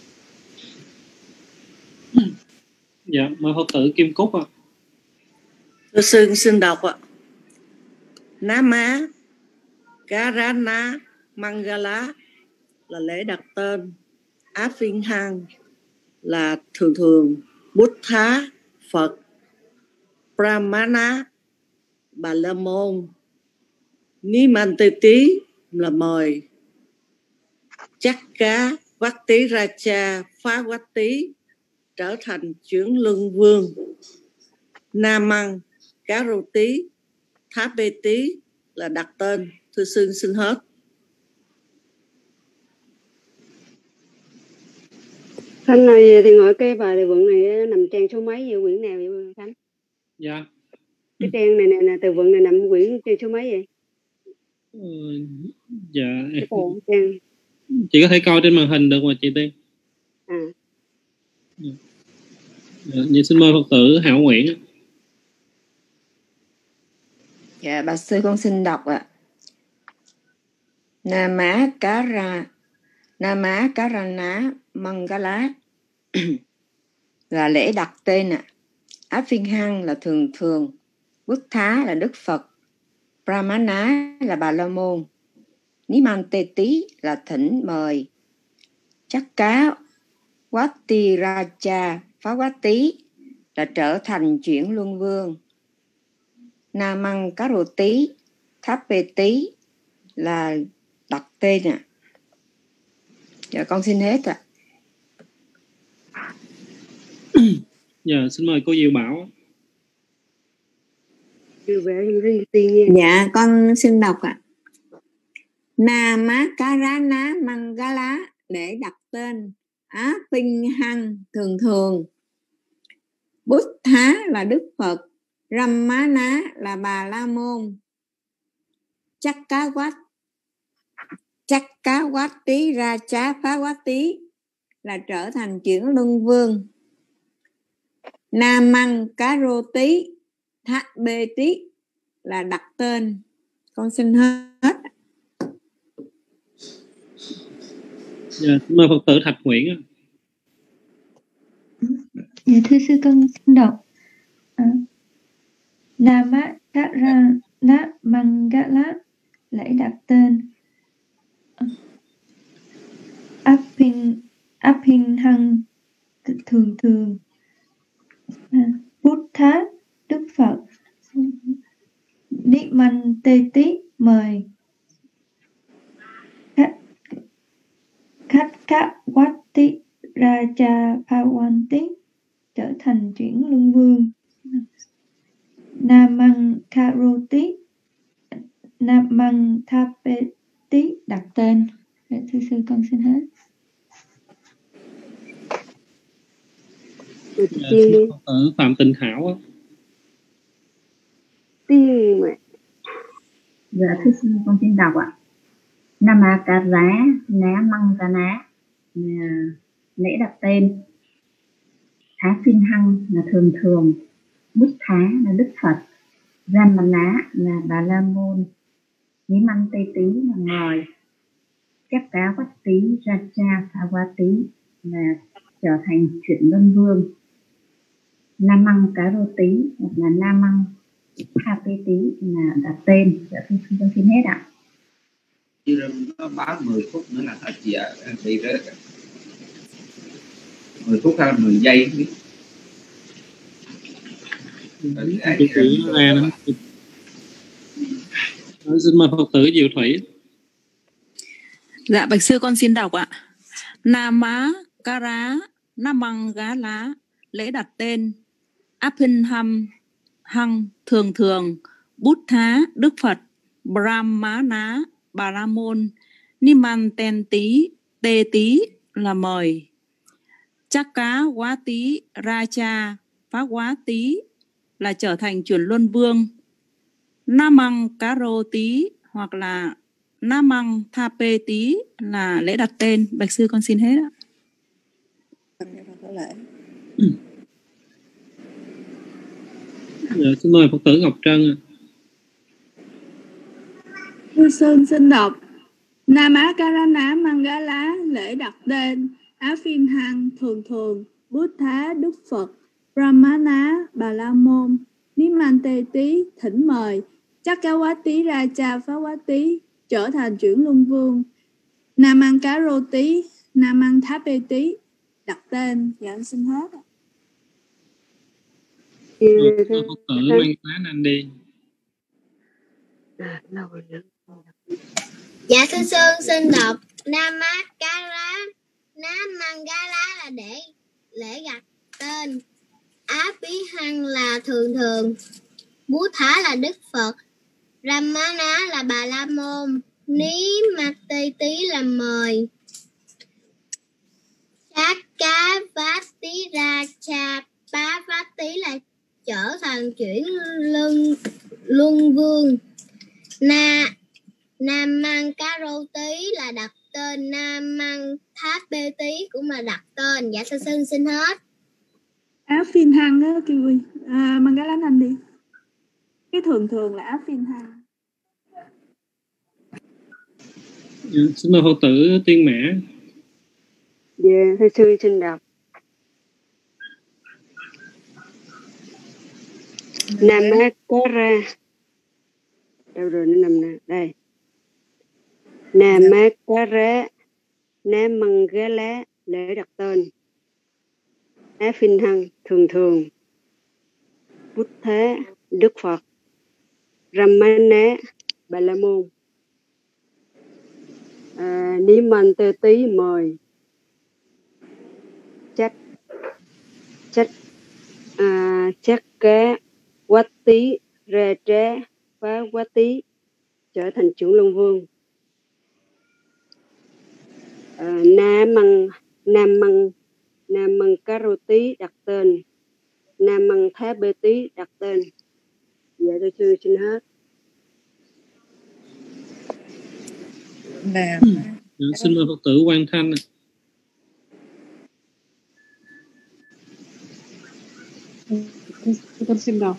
E: Dạ, mời Phật tử Kim Cúc ạ.
J: Thưa sư xin đọc ạ. Nama Karana Mangala là lễ đặt tên. Abhinhang là thường thường, Buddha Phật, Brahmana Bà La Môn, Nimanteti là mời, Chakravati Raja Phawati trở thành chuyển luân vương, Namang Karoti Thapeti là đặt tên. Thưa sư xin hết.
H: Khánh ơi, thì ngồi cái bài từ vựng này nằm trang số mấy vậy, quyển nào vậy Khánh?
E: Dạ.
H: Cái trang này nè, từ vựng này nằm quyển trang số mấy vậy?
E: Dạ.
H: Ổn chăng?
E: Chị có thể coi trên màn hình được mà chị Tiên. Dạ, xin mời Phật tử Hảo Nguyễn.
G: Dạ, bà sư con xin đọc ạ. Nama Karana Mangala là lễ đặt tên ạ. Abhinhang là thường thường, Buddha là Đức Phật, Brahmana là Bà La Môn, Nimanteti là thỉnh mời, Chakka Wati Raja Phawati là trở thành chuyển luân vương, Namang Karoti Thapeti là đặt tên ạ. Dạ con xin hết ạ.
E: Dạ, xin mời cô Diệu Bảo.
G: Dạ con xin đọc ạ. Namakarana Mangala để đặt tên, Abhinhang thường thường, Buddha là Đức Phật, Ramana là Bà La Môn, Chakkawati Raja Phawati là trở thành chuyển luân vương, Namang Karoti Thapeti là đặt tên. Con xin hết.
E: Dạ, xin mời Phật tử Thạch Nguyễn.
K: Dạ thưa sư con xin đọc. Namakarana Mangala lễ đặt tên, Abhinhang thường thường, Buddha Đức Phật, Nimanteti mời, Chakkawati Raja Phawati trở thành chuyển luân vương, Namang Karoti Namang Thapeti đặt tên. Thưa sư con xin hết.
E: Phật tử Phạm Tình Thảo.
H: Tiên mẹ.
B: Dạ thưa sư con xin đọc ạ. Namakara Ná Mangana lễ đặt tên, Abhinhang là thường thường, Buddha là Đức Phật, Ramana là Bà La Môn, Nimanteti là mời, Chakkawati Raja Phawati là trở thành chuyển luân vương, Namang Karoti hoặc là Namang Thapeti là đặt tên. Dạ thưa con xin hết ạ.
A: Chứ nó báo 10 phút nữa là hết chị ạ. Đi rớt 10 phút hay là 10 giây không biết.
E: Xin mời Phật tử Diệu Thủy.
D: Dạ bạch sư con xin đọc ạ. Namakara Namangala lễ đặt tên, Abhinhang thường thường, Buddha Đức Phật, Brahmana Bà La Môn, Nimanteti là mời, Chakkawati Raja Phawati là trở thành chuyển luân vương, Namang Karoti hoặc là Namang Thapeti là lễ đặt tên. Bạch sư con xin hết ạ.
E: Dạ, xin mời Phật tử Ngọc Trân.
I: Sư Sơn xin đọc. Namakarana Mangala lễ đặt tên, Abhinhang thường thường, Buddha Đức Phật, Brahmana Bà La Môn, Nimanteti thỉnh mời, Chakkawati Raja Phawati trở thành chuyển luân vương, Namang Karoti Namang Thapeti đặt tên. Dạ xin hết.
E: Phật tử Mang Tán anh đi.
L: Dạ thưa sư xin đọc. Namakara Namangala là để lễ đặt tên, Abhinhang là thường thường, Buddha là Đức Phật, Ramana là Bà La Môn, Nimanteti là mời, Chakkawati Raja Phawati là trở thành chuyển luân vương, Nam Mang Cá Rô Tí là đặt tên, Nam Mang Tháp Bê Tí cũng là đặt tên. Dạ sư xin hết.
I: Á phiên hăng á Kiwi. Mangala anh đi. Cái thường thường là á phiên hăng.
E: Xin mời Phật tử Tiên Mã.
H: Dạ, thưa sư xin đọc. Nam Mát Cá Ra. Đâu rồi, nó nằm nè. Đây. Nam Mát Cá Ra, Nam Măng Gá Lá, lễ đặt tên. Á Phinh Hăng, thường thường. Bút Thế, Đức Phật. Ramana, Bà La Môn. Ní Man Tê Tí, mời. Chắc cá Quát Tí, Ra Trá, Phá Quát Tí trở thành trưởng Long Vương. Nam Măng Cá Rô Tí đặt tên, Nam Măng Thá Bê Tí đặt tên. Dạ tôi sư xin hết.
E: Xin mời Phật tử Quang Thanh.
M: Con xin đọc.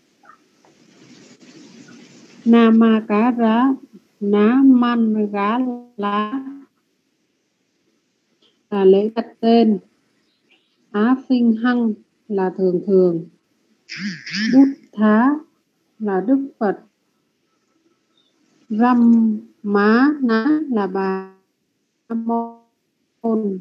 M: Nam Ma Cá Rá, Ná Man Gá Lá là lễ đặt tên. Á Phinh Hăng là thường thường. Bút Thá là Đức Phật. Ram Má Ná là Bà Môn.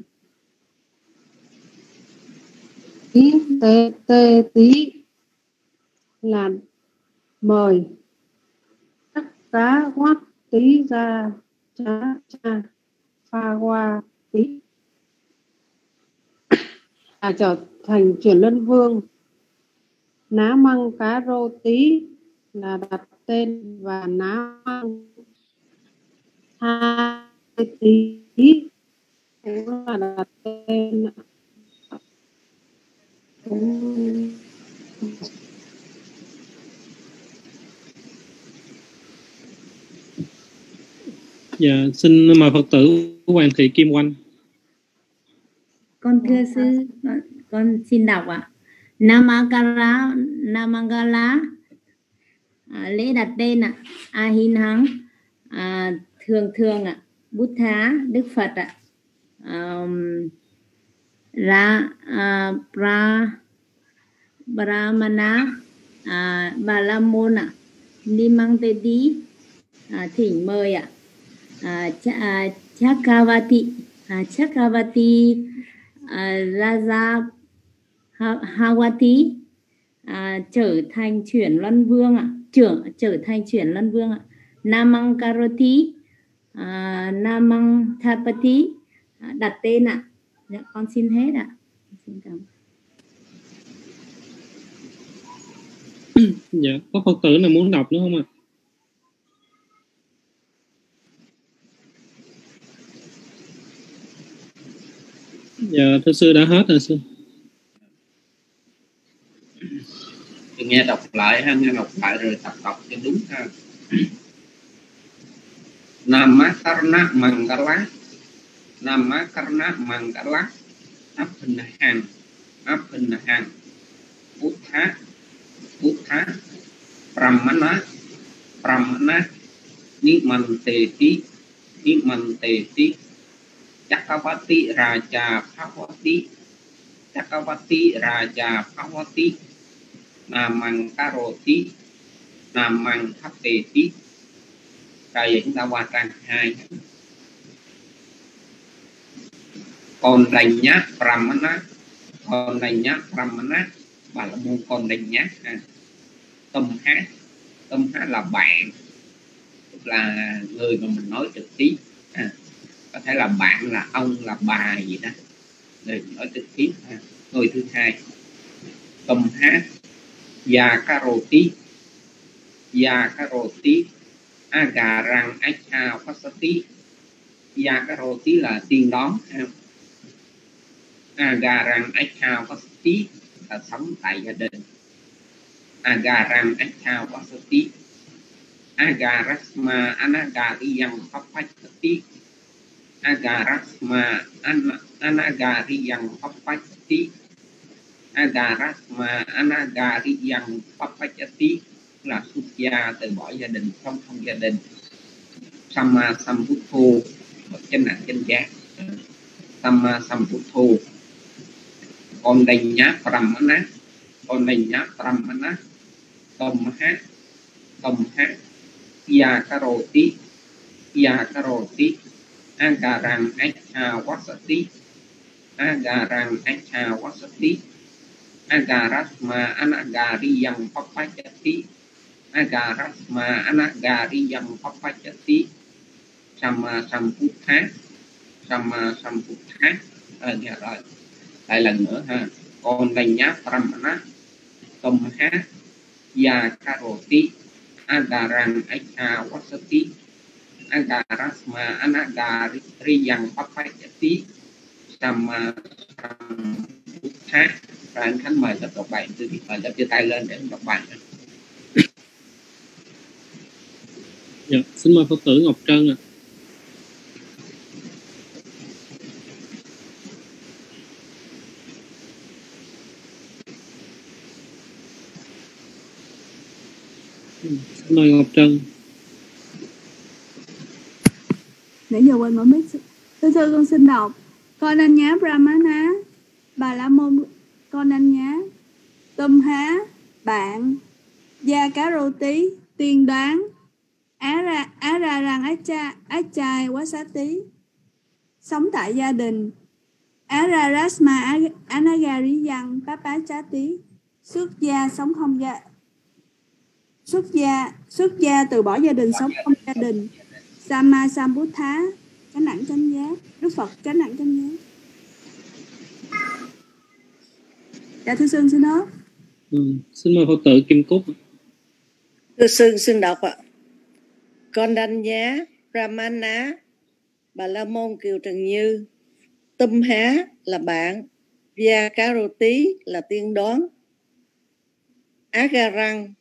M: Tê Tí là mời. Chắc cá Quát Tí ra cha Pha Qua Tí là trở thành chuyển luân vương. Ná Măng Cá Rô Tí là đặt tên, và Ná Măng Thá Tí cũng là đặt tên.
E: Dạ, xin mời Phật tử Hoàng Thị Kim Oanh.
N: Con thưa sư, con xin đọc ạ. Namangala lễ đặt tên ạ. Ahin Hằng thường thường ạ. Bút Thá Đức Phật ạ. Brahmana Bà La Môn ạ. Nimang Tê Tí thỉnh mời ạ. Chakravati Raja Hawati trở thành chuyển luân vương ạ. Trở thành chuyển luân vương ạ. Namang Karoti Namang Thapati đặt tên ạ. Dạ, con xin hết ạ. Xin cảm ơn.
E: Dạ, có Phật tử nào muốn đọc nữa không ạ? Dạ, thưa sư đã hết rồi sư.
A: Thì nghe đọc lại ha, nghe đọc lại rồi tập đọc cho đúng ha. Namakarna Mangala, Namakarna Mangala, Apinahang, Buddha, Brahmana, Nimante Tí, Chakravati Raja Phawati, Namang Karoti, Namang Thapte Tí. Rồi vậy chúng ta qua trang 2. Còn đành nhá Brahmana, Bà La Môn con đành nhá. Tâm hát là bạn, tức là người mà mình nói trực tiếp. Có thể là bạn, là ông, là bà gì đó, người nói trực tiếp. Người thứ hai Tâm hát Yakaroti Agarang Acha Pasati. Yakaroti là tiên đón. Agarang Acha Pasati là sống tại gia đình. Agarang Acha Pasati Agarasma anagariyang papachati. Agarasma anagariyang papachati. Agarasma anagariyang papachati là xuất gia từ bỏ gia đình, không gia đình. Samma Sambuddho, một chánh đẳng chánh giác. Samma Sambuddho. Còn đành nhá Brahmana, còn đành nhá Brahmana. Tâm hát Yakaroti Agarang Achawasati Agarasma anagariyang papachati. Agarasma anagariyang papachati. Samma Sambuddha. Nghe rồi, lại lần nữa ha. Còn đành nhá Brahmana, tâm hát Yakaroti Agarang Achawasati Agarasma anagariyang papachati. Samma Sambuddha. Rồi anh Khánh mời tập đọc bài, từ thì mời tập đưa tay lên để đọc bài.
E: Dạ, xin mời Phật tử Ngọc Trân ạ. Xin mời Ngọc Trân.
I: Nãy giờ quên mở mic. Thưa sư, con xin đọc. Con anh nhá Brahmana, Bà La Môn, con anh nhá Tâm Há, bạn Gia Cá Rô Tí, tiên đoán Á Ra Răng Ách Chai Quá Xá Tí, sống tại gia đình Á Ra Rasma Anagariyang Papa Chá Tí, xuất gia sống không gia, xuất gia từ bỏ gia đình, sống không gia đình. Samma Sambuddha, chánh đẳng chánh giác. Đức Phật chánh đẳng chánh giác. Dạ thưa sư xin hết.
E: Xin mời Phật tử Kim Cúc.
J: Thưa sư xin đọc ạ. Con đánh giá Brahmana, Bà La Môn Kiều Trần Như, Tâm Há là bạn, Vyakaroti là tiên đoán, Agarang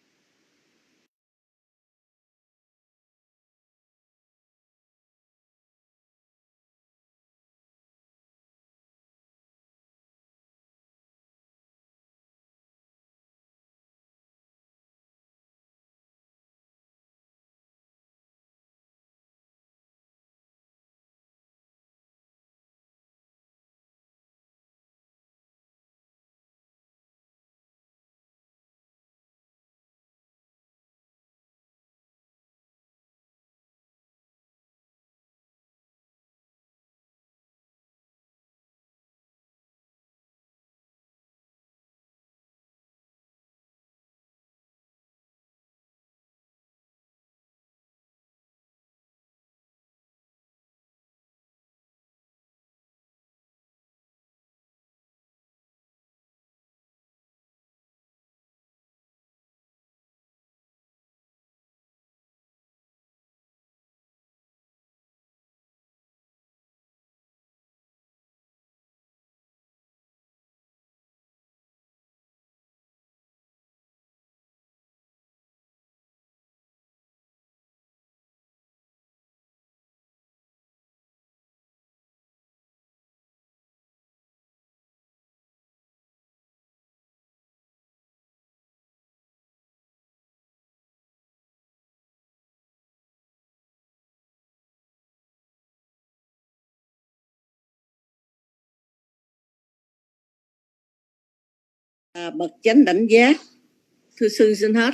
J: bậc chánh đẳng giác. Thưa sư xin hết.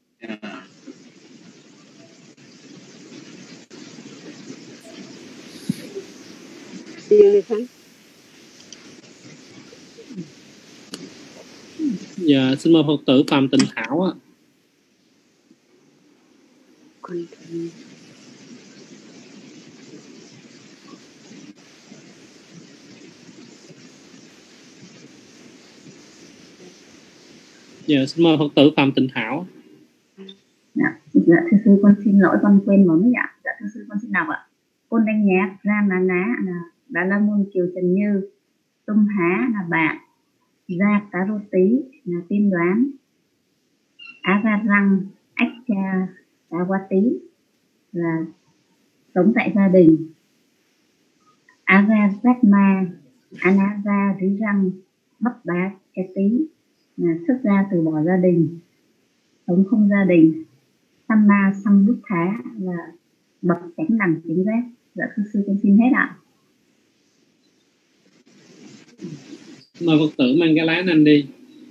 E: Dạ, xin mời Phật tử Phạm Tịnh Thảo ạ. Dạ, xin mời Phật tử Phạm Tịnh Thảo.
O: Dạ, thưa sư con xin lỗi con quên mở mic ạ. Dạ thưa sư con xin đọc ạ. Côn Đanh Nhát Ramana là Bà La Môn Kiều Trần Như, Tum Há là bạn, Gia Cá Rô Tí là tiên đoán, Agarang Ách Sawati là sống tại gia đình. Agaratma Anaga Rí Răng Bắp Bá Chati là xuất gia từ bỏ gia đình, sống không gia đình. Samma Sambuddha là bậc chánh đẳng chính giác. Dạ thưa sư con xin hết ạ.
E: Mời Phật tử Mangala Nanh đi.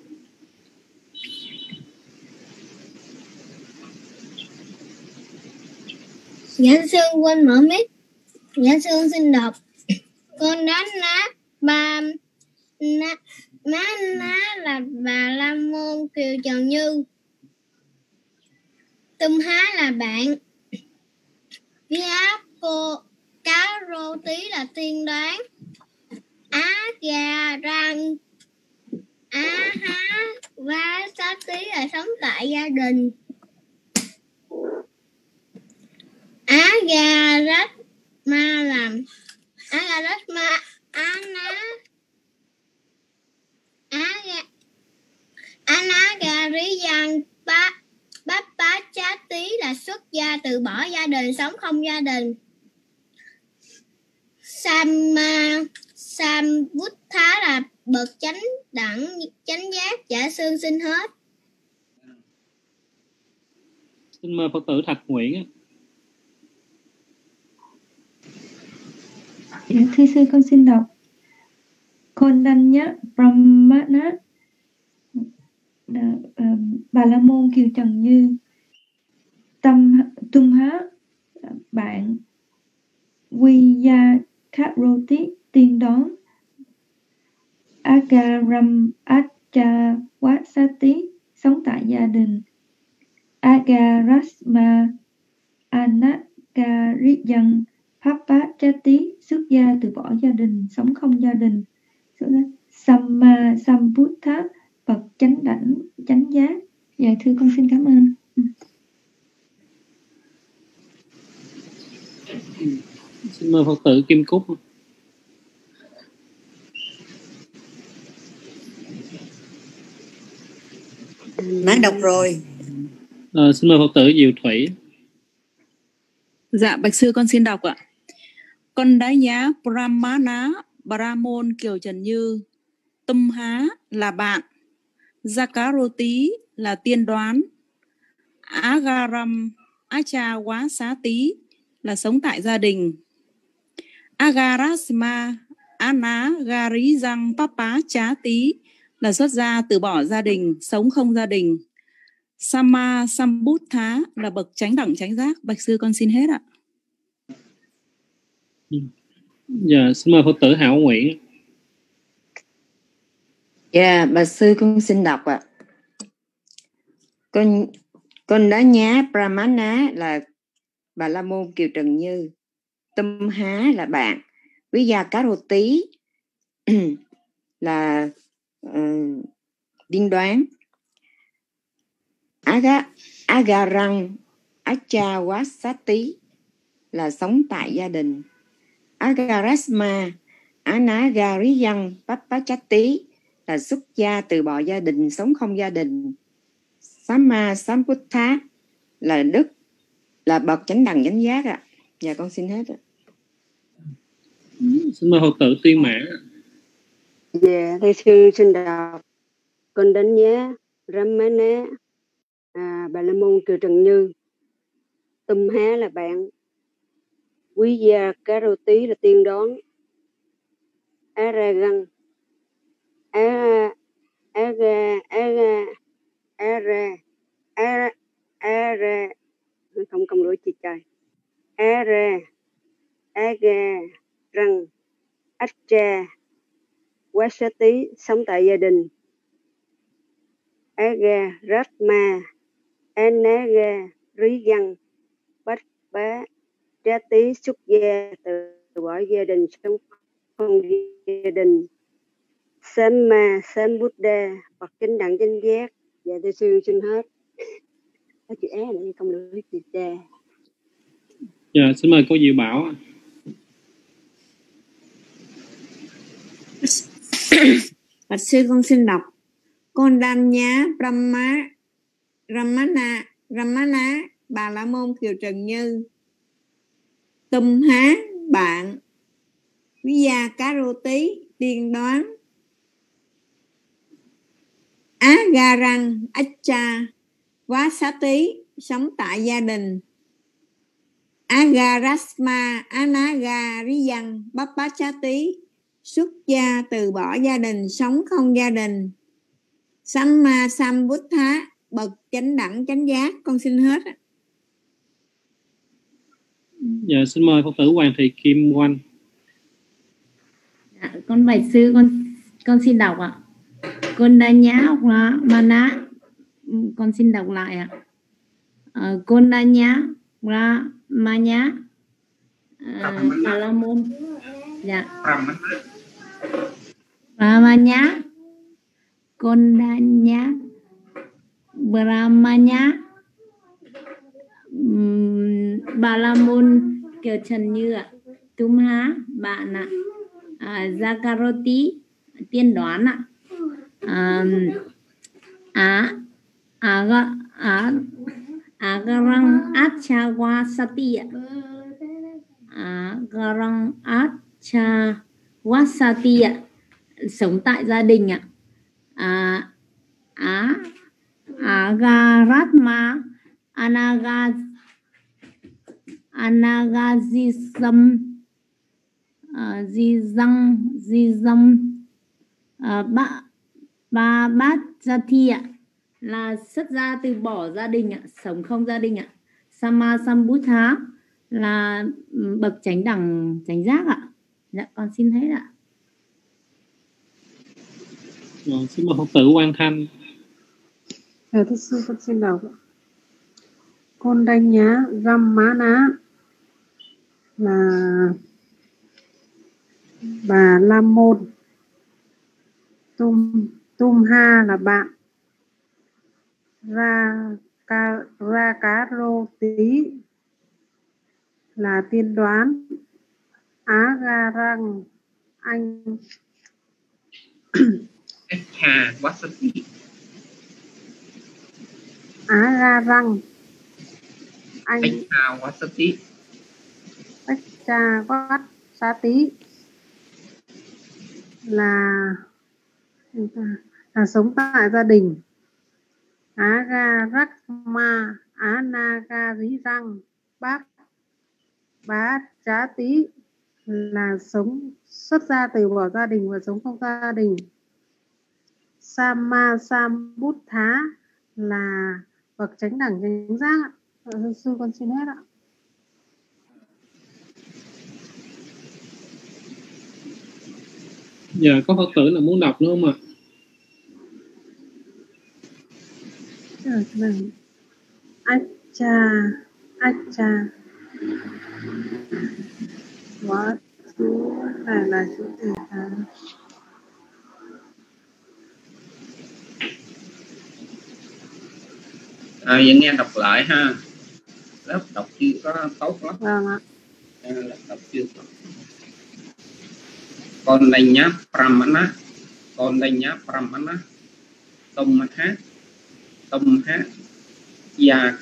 L: Dạ Sương quên mở mic. Dạ Sương xin đọc. Con đánh ná ba ná là Bà La Môn Kiều Trần Như. Tum Há là bạn. Với áp cô cá rô tí là tiên đoán. Á gà răng á há và sát tí là sống tại gia đình. Á gà rách ma làm á gà rách ma á ná á ná gà rí giang bắp bá chá tí là xuất gia từ bỏ gia đình, sống không gia đình. Sambuddha là bậc chánh đẳng chánh giác. Dạ Sương xin hết.
E: Xin mời Phật tử Thạch Nguyễn.
K: Dạ, thưa sư con xin đọc. Kondanya Brahmana Bà La Môn Kiều Trần Như. Tum Há bạn. Viyakaroti tiên đón. Agaram Achawasati sống tại gia đình. Agarasma Anagariyan Papachati xuất gia từ bỏ gia đình, sống không gia đình. Samma Sambuddha bậc chánh đẳng chánh giác. Dạ thưa con xin cảm ơn.
E: Xin mời Phật tử Kim Cúc.
J: Má đọc rồi.
E: Xin mời Phật tử Diệu Thủy.
D: Dạ bạch sư con xin đọc ạ. Con đái nhá Brahmana Bà Môn Kiều Trần Như. Tum Há là bạn. Jakaroti là tiên đoán. Agaram Achawasati là sống tại gia đình. Agarasma Anagarizang Papa Chá Tí là xuất gia từ bỏ gia đình, sống không gia đình. Samma Sambuddha là bậc chánh đẳng chánh giác. Bạch sư con xin hết ạ.
E: Dạ, xin mời Phật tử Hảo Nguyễn.
G: Dạ, bạch sư con xin đọc ạ. Con đã nhá Brahmana là Bà La Môn Kiều Trần Như. Tum Há là bạn. Viyakaroti là tiên đoán. Agarang Achawasati là sống tại gia đình. Agarasma Anagariyan Papachati là xuất gia từ bỏ gia đình, sống không gia đình. Samma Sambuddha là đức, là bậc chánh đẳng chánh giác ạ. Dạ con xin hết ạ.
E: Xin mời Phật tử Tuyên Mã.
H: Dạ, thầy sư xin đọc. Con đánh giá Ramana Bà La Môn Kiều Trần Như. Tum Há là bạn. Viyakaroti là tiên đoán. Aragan không lỗi chị trời. Răng Acha Wasati sống tại gia đình. Aga Ratma Anaga Riyan Bách Bá Trá Tí xuất gia từ bỏ gia đình, sống không gia đình. Samma Sambuddha bậc chánh đẳng chánh giác. Dạ thưa sư xin hết. Có chữ é này không lỗi chị cha.
E: Dạ, xin mời cô Diệu Bảo.
G: Bạch sư con xin đọc. Con đam nhá Ramana Bà La Môn Kiều Trần Như, Tum Há bạn, Quý Gia Cá Rô Tí tiên đoán, Á Ga Răng Ách Cha Quá Xá Tí sống tại gia đình, Agarasma Anaga Riyang Bapachati xuất gia từ bỏ gia đình sống không gia đình, Samma Sambuddha bậc chánh đẳng chánh giác. Con xin hết.
E: Dạ, xin mời Phật tử Hoàng Thị Kim Oanh.
N: Dạ, con bạch sư, con xin đọc ạ. Con đã nhá hóa mana, con xin đọc lại ạ. Con đã nhá hóa manya Bà La Môn, dạ, Brahmanya, con đã nhá Brahmanya Bà La Môn Kiều Trần Như ạ, Tum Há bạn ạ, Zakaroti tiên đoán ạ, Agarang Achawasati ạ, Agarang Achawasati ạ, sống tại gia đình ạ, Agaratma Anagazism Zizam Ba Bát Jati ạ, là xuất gia từ bỏ gia đình ạ, sống không gia đình ạ. Sama Sambuddha là bậc chánh đẳng chánh giác ạ. Dạ, con xin hết ạ.
E: Rồi, xin mời Phật tử Quang Thanh.
M: Thưa Thưa sư, con xin đọc. Con đánh nhá Ramana là Bà La Môn, Tum Ha là bạn, Ra Cá Rô Tí là tiên đoán, Á Ga Răng anh
A: Ekha Wasati,
M: Á Ga Răng anh
A: Ekha Wasati,
M: Ekha Wasati là sống tại gia đình, Agarakma Anagari Răng Bát Chá Tí là sống xuất gia từ bỏ gia đình và sống không gia đình, Samma Sambuddha là bậc chánh đẳng chánh giác. Sư con xin hết ạ.
E: Dạ, có Phật tử là muốn đọc nữa không ạ?
M: Acha quá chú này là chú gì hả?
A: Vậy nghe đọc lại ha. Lớp đọc chưa có tốt lắm.
M: Vâng ạ.
A: Lớp đọc chưa tốt. Con đây nhá Pramana, con đây nhá Pramana, Tum Hát Ya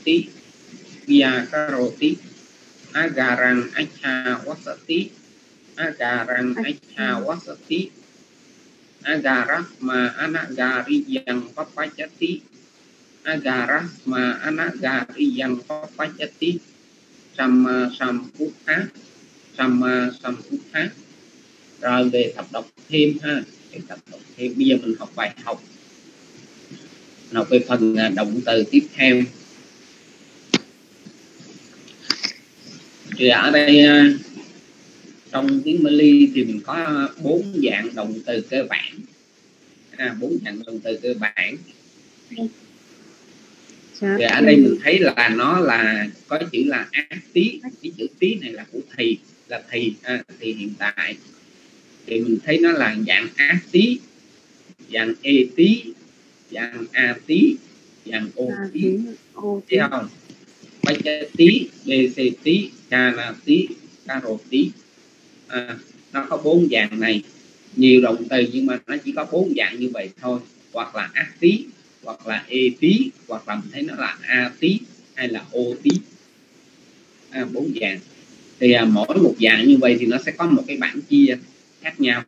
A: Karoti Agarang Achawasati, Agarang Achawasati, Agarasma Anagariyang Papachati, Agarasma Anagariyang Papachati, Samma Sambuddha. Rồi về tập đọc thêm ha, về tập đọc thêm. Bây giờ mình học bài học, học về phần động từ tiếp theo. Thì ở đây trong tiếng Bali thì mình có 4 dạng động từ cơ bản, 4 dạng động từ cơ bản. Thì ở đây mình thấy là nó là có chữ là ác tí, cái chữ tí này là của thì, là thì hiện tại. Thì mình thấy nó là dạng ác tí, dạng e tí, dạng a tí, dạng ô tí, thấy không? Bạch tí, bc tí, cana tí, caro tí. Nó có 4 dạng này, nhiều động từ nhưng mà nó chỉ có 4 dạng như vậy thôi. Hoặc là ác tí, hoặc là e tí, hoặc là mình thấy nó là a tí, hay là ô tí. 4 dạng. Thì mỗi một dạng như vậy thì nó sẽ có một cái bảng chia khác nhau.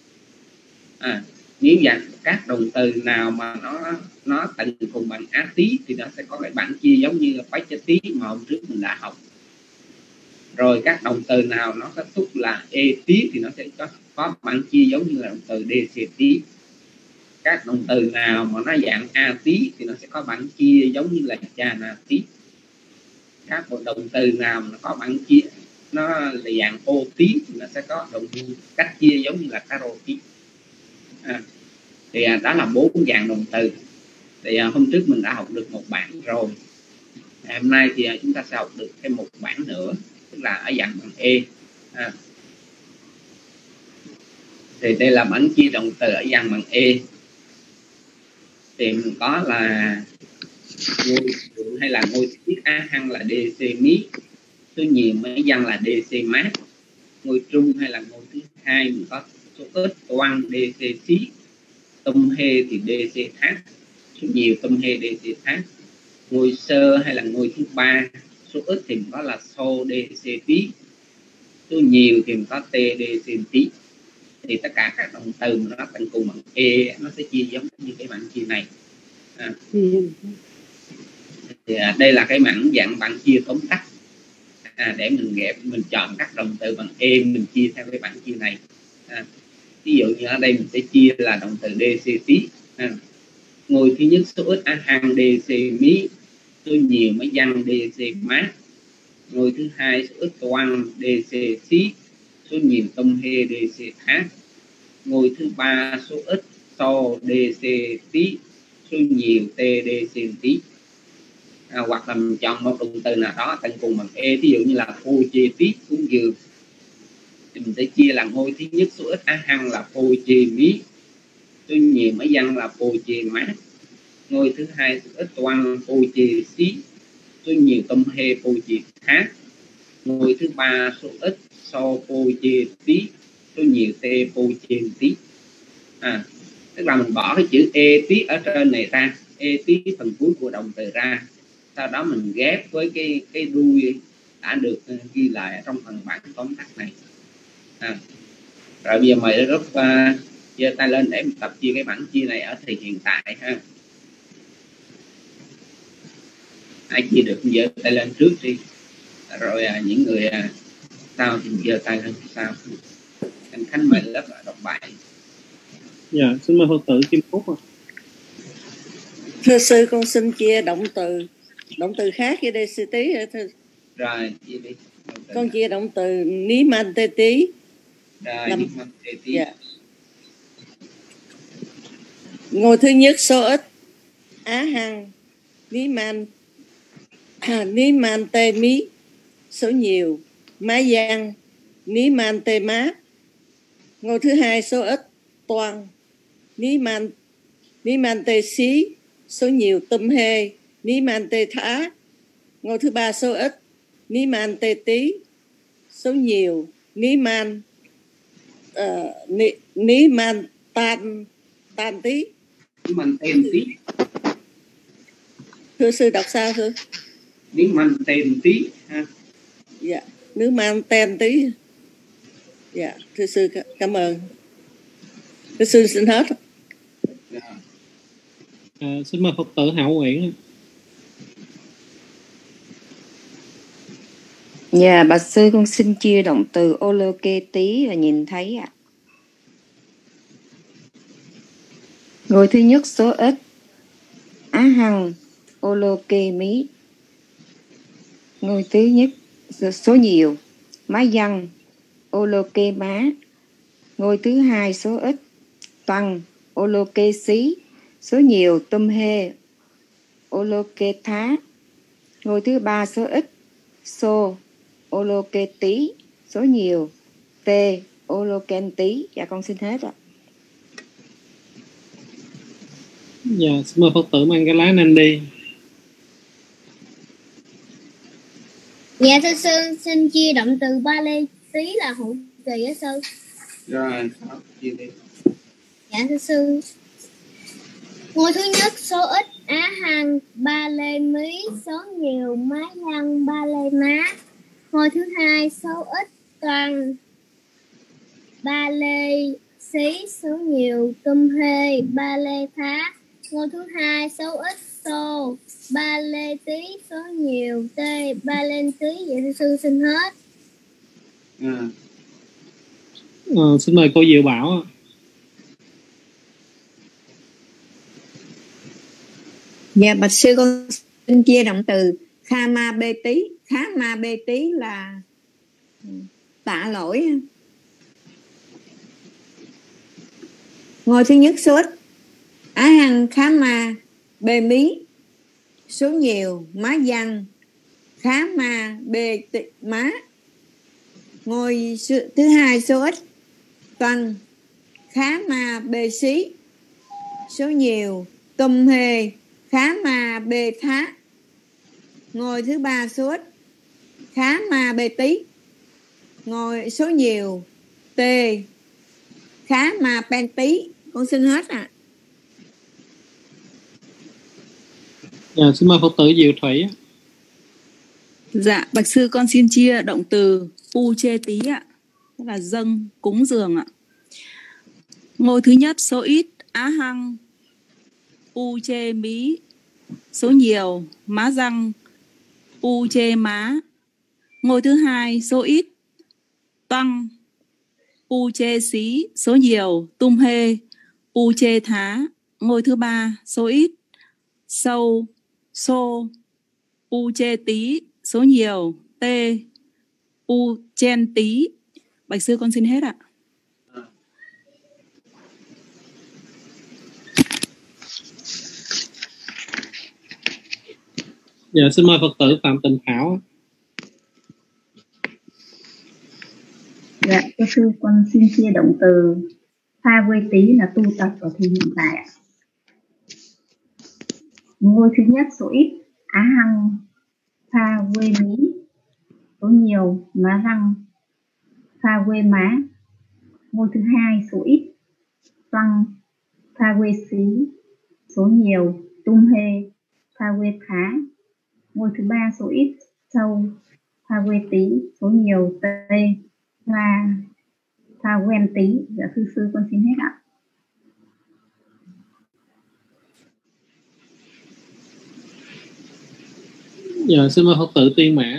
A: Nếu dạng các động từ nào mà nó tận cùng bằng á tí thì nó sẽ có cái bảng chia giống như là bách tí mà hôm trước mình đã học. Rồi các động từ nào nó kết thúc là e tí thì nó sẽ có bảng chia giống như là động từ dc tí. Các động từ nào mà nó dạng a tí thì nó sẽ có bảng chia giống như là cha na tí. Các bộ động từ nào mà nó có bảng chia nó là dạng ô tí thì nó sẽ có động cách chia giống như là caro tí. Thì đó là 4 dạng động từ. Thì hôm trước mình đã học được một bảng rồi. Hôm nay thì chúng ta sẽ học được thêm một bảng nữa, tức là ở dạng bằng e. Thì đây là bảng chia động từ ở dạng bằng e. Thì mình có là ngôi thượng hay là ngôi tiết á hăng là dc mí, số nhiều mấy dân là dc mát. Ngôi trung hay là ngôi thứ hai mình có số ít toan dc xí, tâm hê thì dc thác, số nhiều tâm hê dc thác. Ngôi sơ hay là ngôi thứ ba số ít thì có là so dc tí, số nhiều thì có t dc tí. Thì tất cả các động từ mà nó tận cùng bằng e nó sẽ chia giống như cái bảng chia này. Thì đây là cái bảng dạng bảng chia tóm tắt. Để mình chọn các động từ bằng e mình chia theo cái bảng chia này. Ví dụ như ở đây mình sẽ chia là động từ dc tí. Ngôi thứ nhất số ít á hăng dc mí, số nhiều mấy dân dc mát. Ngôi thứ hai số ít toan dc xí, số nhiều tâm hê dc thác. Ngôi thứ ba số ít so dc tí, số nhiều t dc tí. Hoặc là mình chọn một động từ nào đó tận cùng bằng e, ví dụ như là phô chê tí cúng dường thì mình sẽ chia là ngôi thứ nhất số ít á hăng là phô chê mí, số nhiều mấy dân là phô chê mát. Ngôi thứ hai số ít toan phô chê xí, số nhiều tâm hê phô chê thác. Ngôi thứ ba số ít so phô chê tí, số nhiều t phô chê tí. Tức là mình bỏ cái chữ e tí ở trên này ra, e tí phần cuối của động từ ra, sau đó mình ghép với cái đuôi đã được ghi lại trong phần bảng tóm tắt này. Rồi bây giờ mời Đức giơ tay lên để mình tập chia cái bảng chia này ở thời hiện tại ha. Ai chia được giơ tay lên trước đi, rồi những người sau thì giơ tay lên sau. Anh Khánh mời lớp đọc bài.
E: Dạ, xin mời Phật tử Kim Phúc.
J: Thưa sư, con xin chia động từ khác với đây sư tí thưa.
A: Rồi chia đi.
J: Con chia động từ ní man tê tí.
A: Rồi ní man tê tí.
J: Dạ. Ngôi thứ nhất số ít á hăng ní man tê mí, số nhiều má giang ní man tê má. Ngôi thứ hai số ít toan ní man tê xí, số nhiều tâm hê ní man tê thá. Ngôi thứ ba số ít ní man tê tí, số nhiều ní man tan tí.
A: Ní man tên tí.
J: Thưa sư đọc sao thưa?
A: Ní man tên tí ha.
J: Dạ, nước man tên tí. Dạ, thưa sư cảm ơn. Thưa sư xin hết.
E: Xin mời Phật tử Hảo Nguyễn.
G: Dạ, bà sư con xin chia động từ oloke tí là nhìn thấy ạ. Ngôi thứ nhất số ít á hăng oloke mí. Ngôi thứ nhất số nhiều má dân oloke má. Ngôi thứ hai số ít tăng oloke xí, số nhiều tâm hê oloke thá. Ngôi thứ ba số ít so oloke tí, số nhiều t oloken tí. Dạ con xin hết ạ.
E: Dạ, xin mời Phật tử Mangala Nandi.
L: Dạ thưa sư, xin chia động từ ba lê tí là hữu kỳ á sư.
A: Rồi, chia đi.
L: Dạ thưa sư. Ngôi thứ nhất số ít á hằng ba lê mí, số nhiều má văn ba lê má. Ngôi thứ hai số ít toàn ba lê xí, số nhiều tum hê ba lê thá. Ngôi thứ hai số ít xô ba lê tí, số nhiều tê ba lên tí. Vậy thưa sư xin hết.
E: Xin mời cô Diệu Bảo.
G: Dạ bạch sư, con xin chia động từ kha ma bê tí. Khá ma bê tí là tạ lỗi. Ngôi thứ nhất số ít á hăng khá ma bê mí, số nhiều má văn khá ma bê tị, má. Ngôi thứ hai số ít toàn khá ma bê xí, số nhiều tum hê khá ma bê thá. Ngôi thứ ba số ít khá ma bê tí, ngôi số nhiều tê khá ma pen tí. Con xin hết ạ.
E: Dạ, xin mời Phật tử Diệu Thủy.
D: Dạ, bạch sư con xin chia động từ pu chê tí ạ, tức là dâng cúng dường ạ. Ngôi thứ nhất số ít á hăng pu chê mí, số nhiều má răng pu chê má. Ngôi thứ hai số ít tăng pu chê xí, số nhiều tum hê pu chê thá. Ngôi thứ ba số ít sâu xô pu chê tí, số nhiều tê pu chen tí. Bạch sư con xin hết ạ.
E: Dạ, xin mời Phật tử Phạm Tịnh Thảo.
O: Dạ, thưa sư, con xin chia động từ pha quê tí là tu tập ở thời hiện tại. Ngôi thứ nhất số ít á hăng pha quê mí, số nhiều má răng pha quê má. Ngôi thứ hai số ít tăng pha quê xí, số nhiều tum hê pha quê thá. Ngôi thứ ba số ít sâu pha quê tí, số nhiều tê pha quen tí. Dạ thưa sư con xin hết ạ.
E: Dạ, xin mời Phật tử Tiên Mã.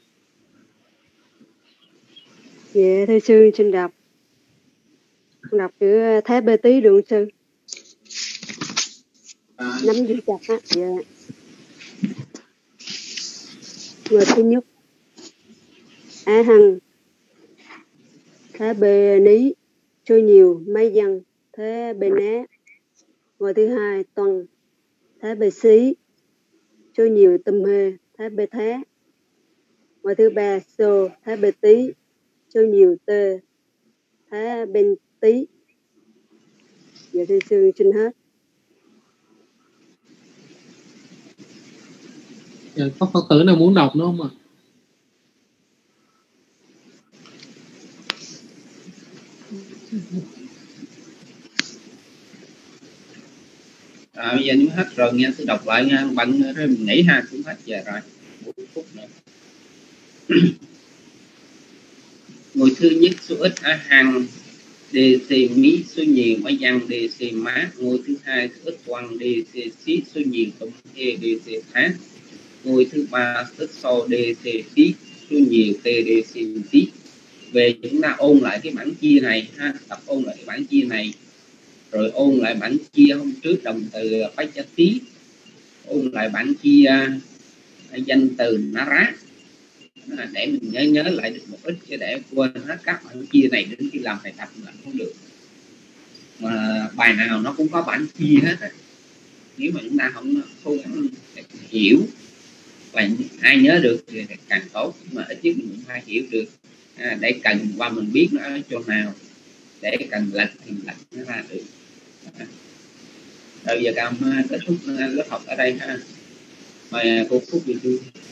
H: Dạ thưa sư xin đọc. Con đọc chữ Thế Bê Tí được không sư? Nắm giữ chặt á. Dạ. Người thứ nhất á hằng Thế Bê Ní, số nhiều mấy dân Thế Bê Ná. Người thứ hai tuần Thế Bê Xí, số nhiều tum hê Thế Bê Thá. Người thứ ba xô Thế Bê Tí, số nhiều tê Thế Bên Tí. Dạ thưa sư xin hết.
E: Dạ, có Phật tử nào muốn đọc nữa không ạ?
A: Bây giờ nếu hết rồi nghe tôi đọc lại nha, bận rồi mình nghỉ ha, cũng hết giờ rồi 4 phút nữa. Ngôi thứ nhất số ít á hằng đề xì mí, số nhiều má văn đề xì má. Ngôi thứ hai số ít quăng đề xì xí, số nhiều tum hê đề xì thá. Ngôi thứ ba số ít so đề xì xí, số nhiều tê đề xì tí. Về chúng ta ôn lại cái bảng chia này ha, tập ôn lại cái bảng chia này, rồi ôn lại bảng chia hôm trước động từ bách cha tí, ôn lại bảng chia danh từ nara, để mình nhớ lại được một ít, chứ để quên hết các bảng chia này đến khi làm bài tập là không được. Mà bài nào nó cũng có bảng chia hết á. Nếu mà chúng ta không cố gắng hiểu và ai nhớ được thì càng tốt, mà ít nhất mình phải hiểu được để cần qua mình biết nó ở chỗ nào, để cần lệch thì lệch nó ra được. Rồi giờ kết thúc lớp học ở đây ha. Mời cô Phúc đi.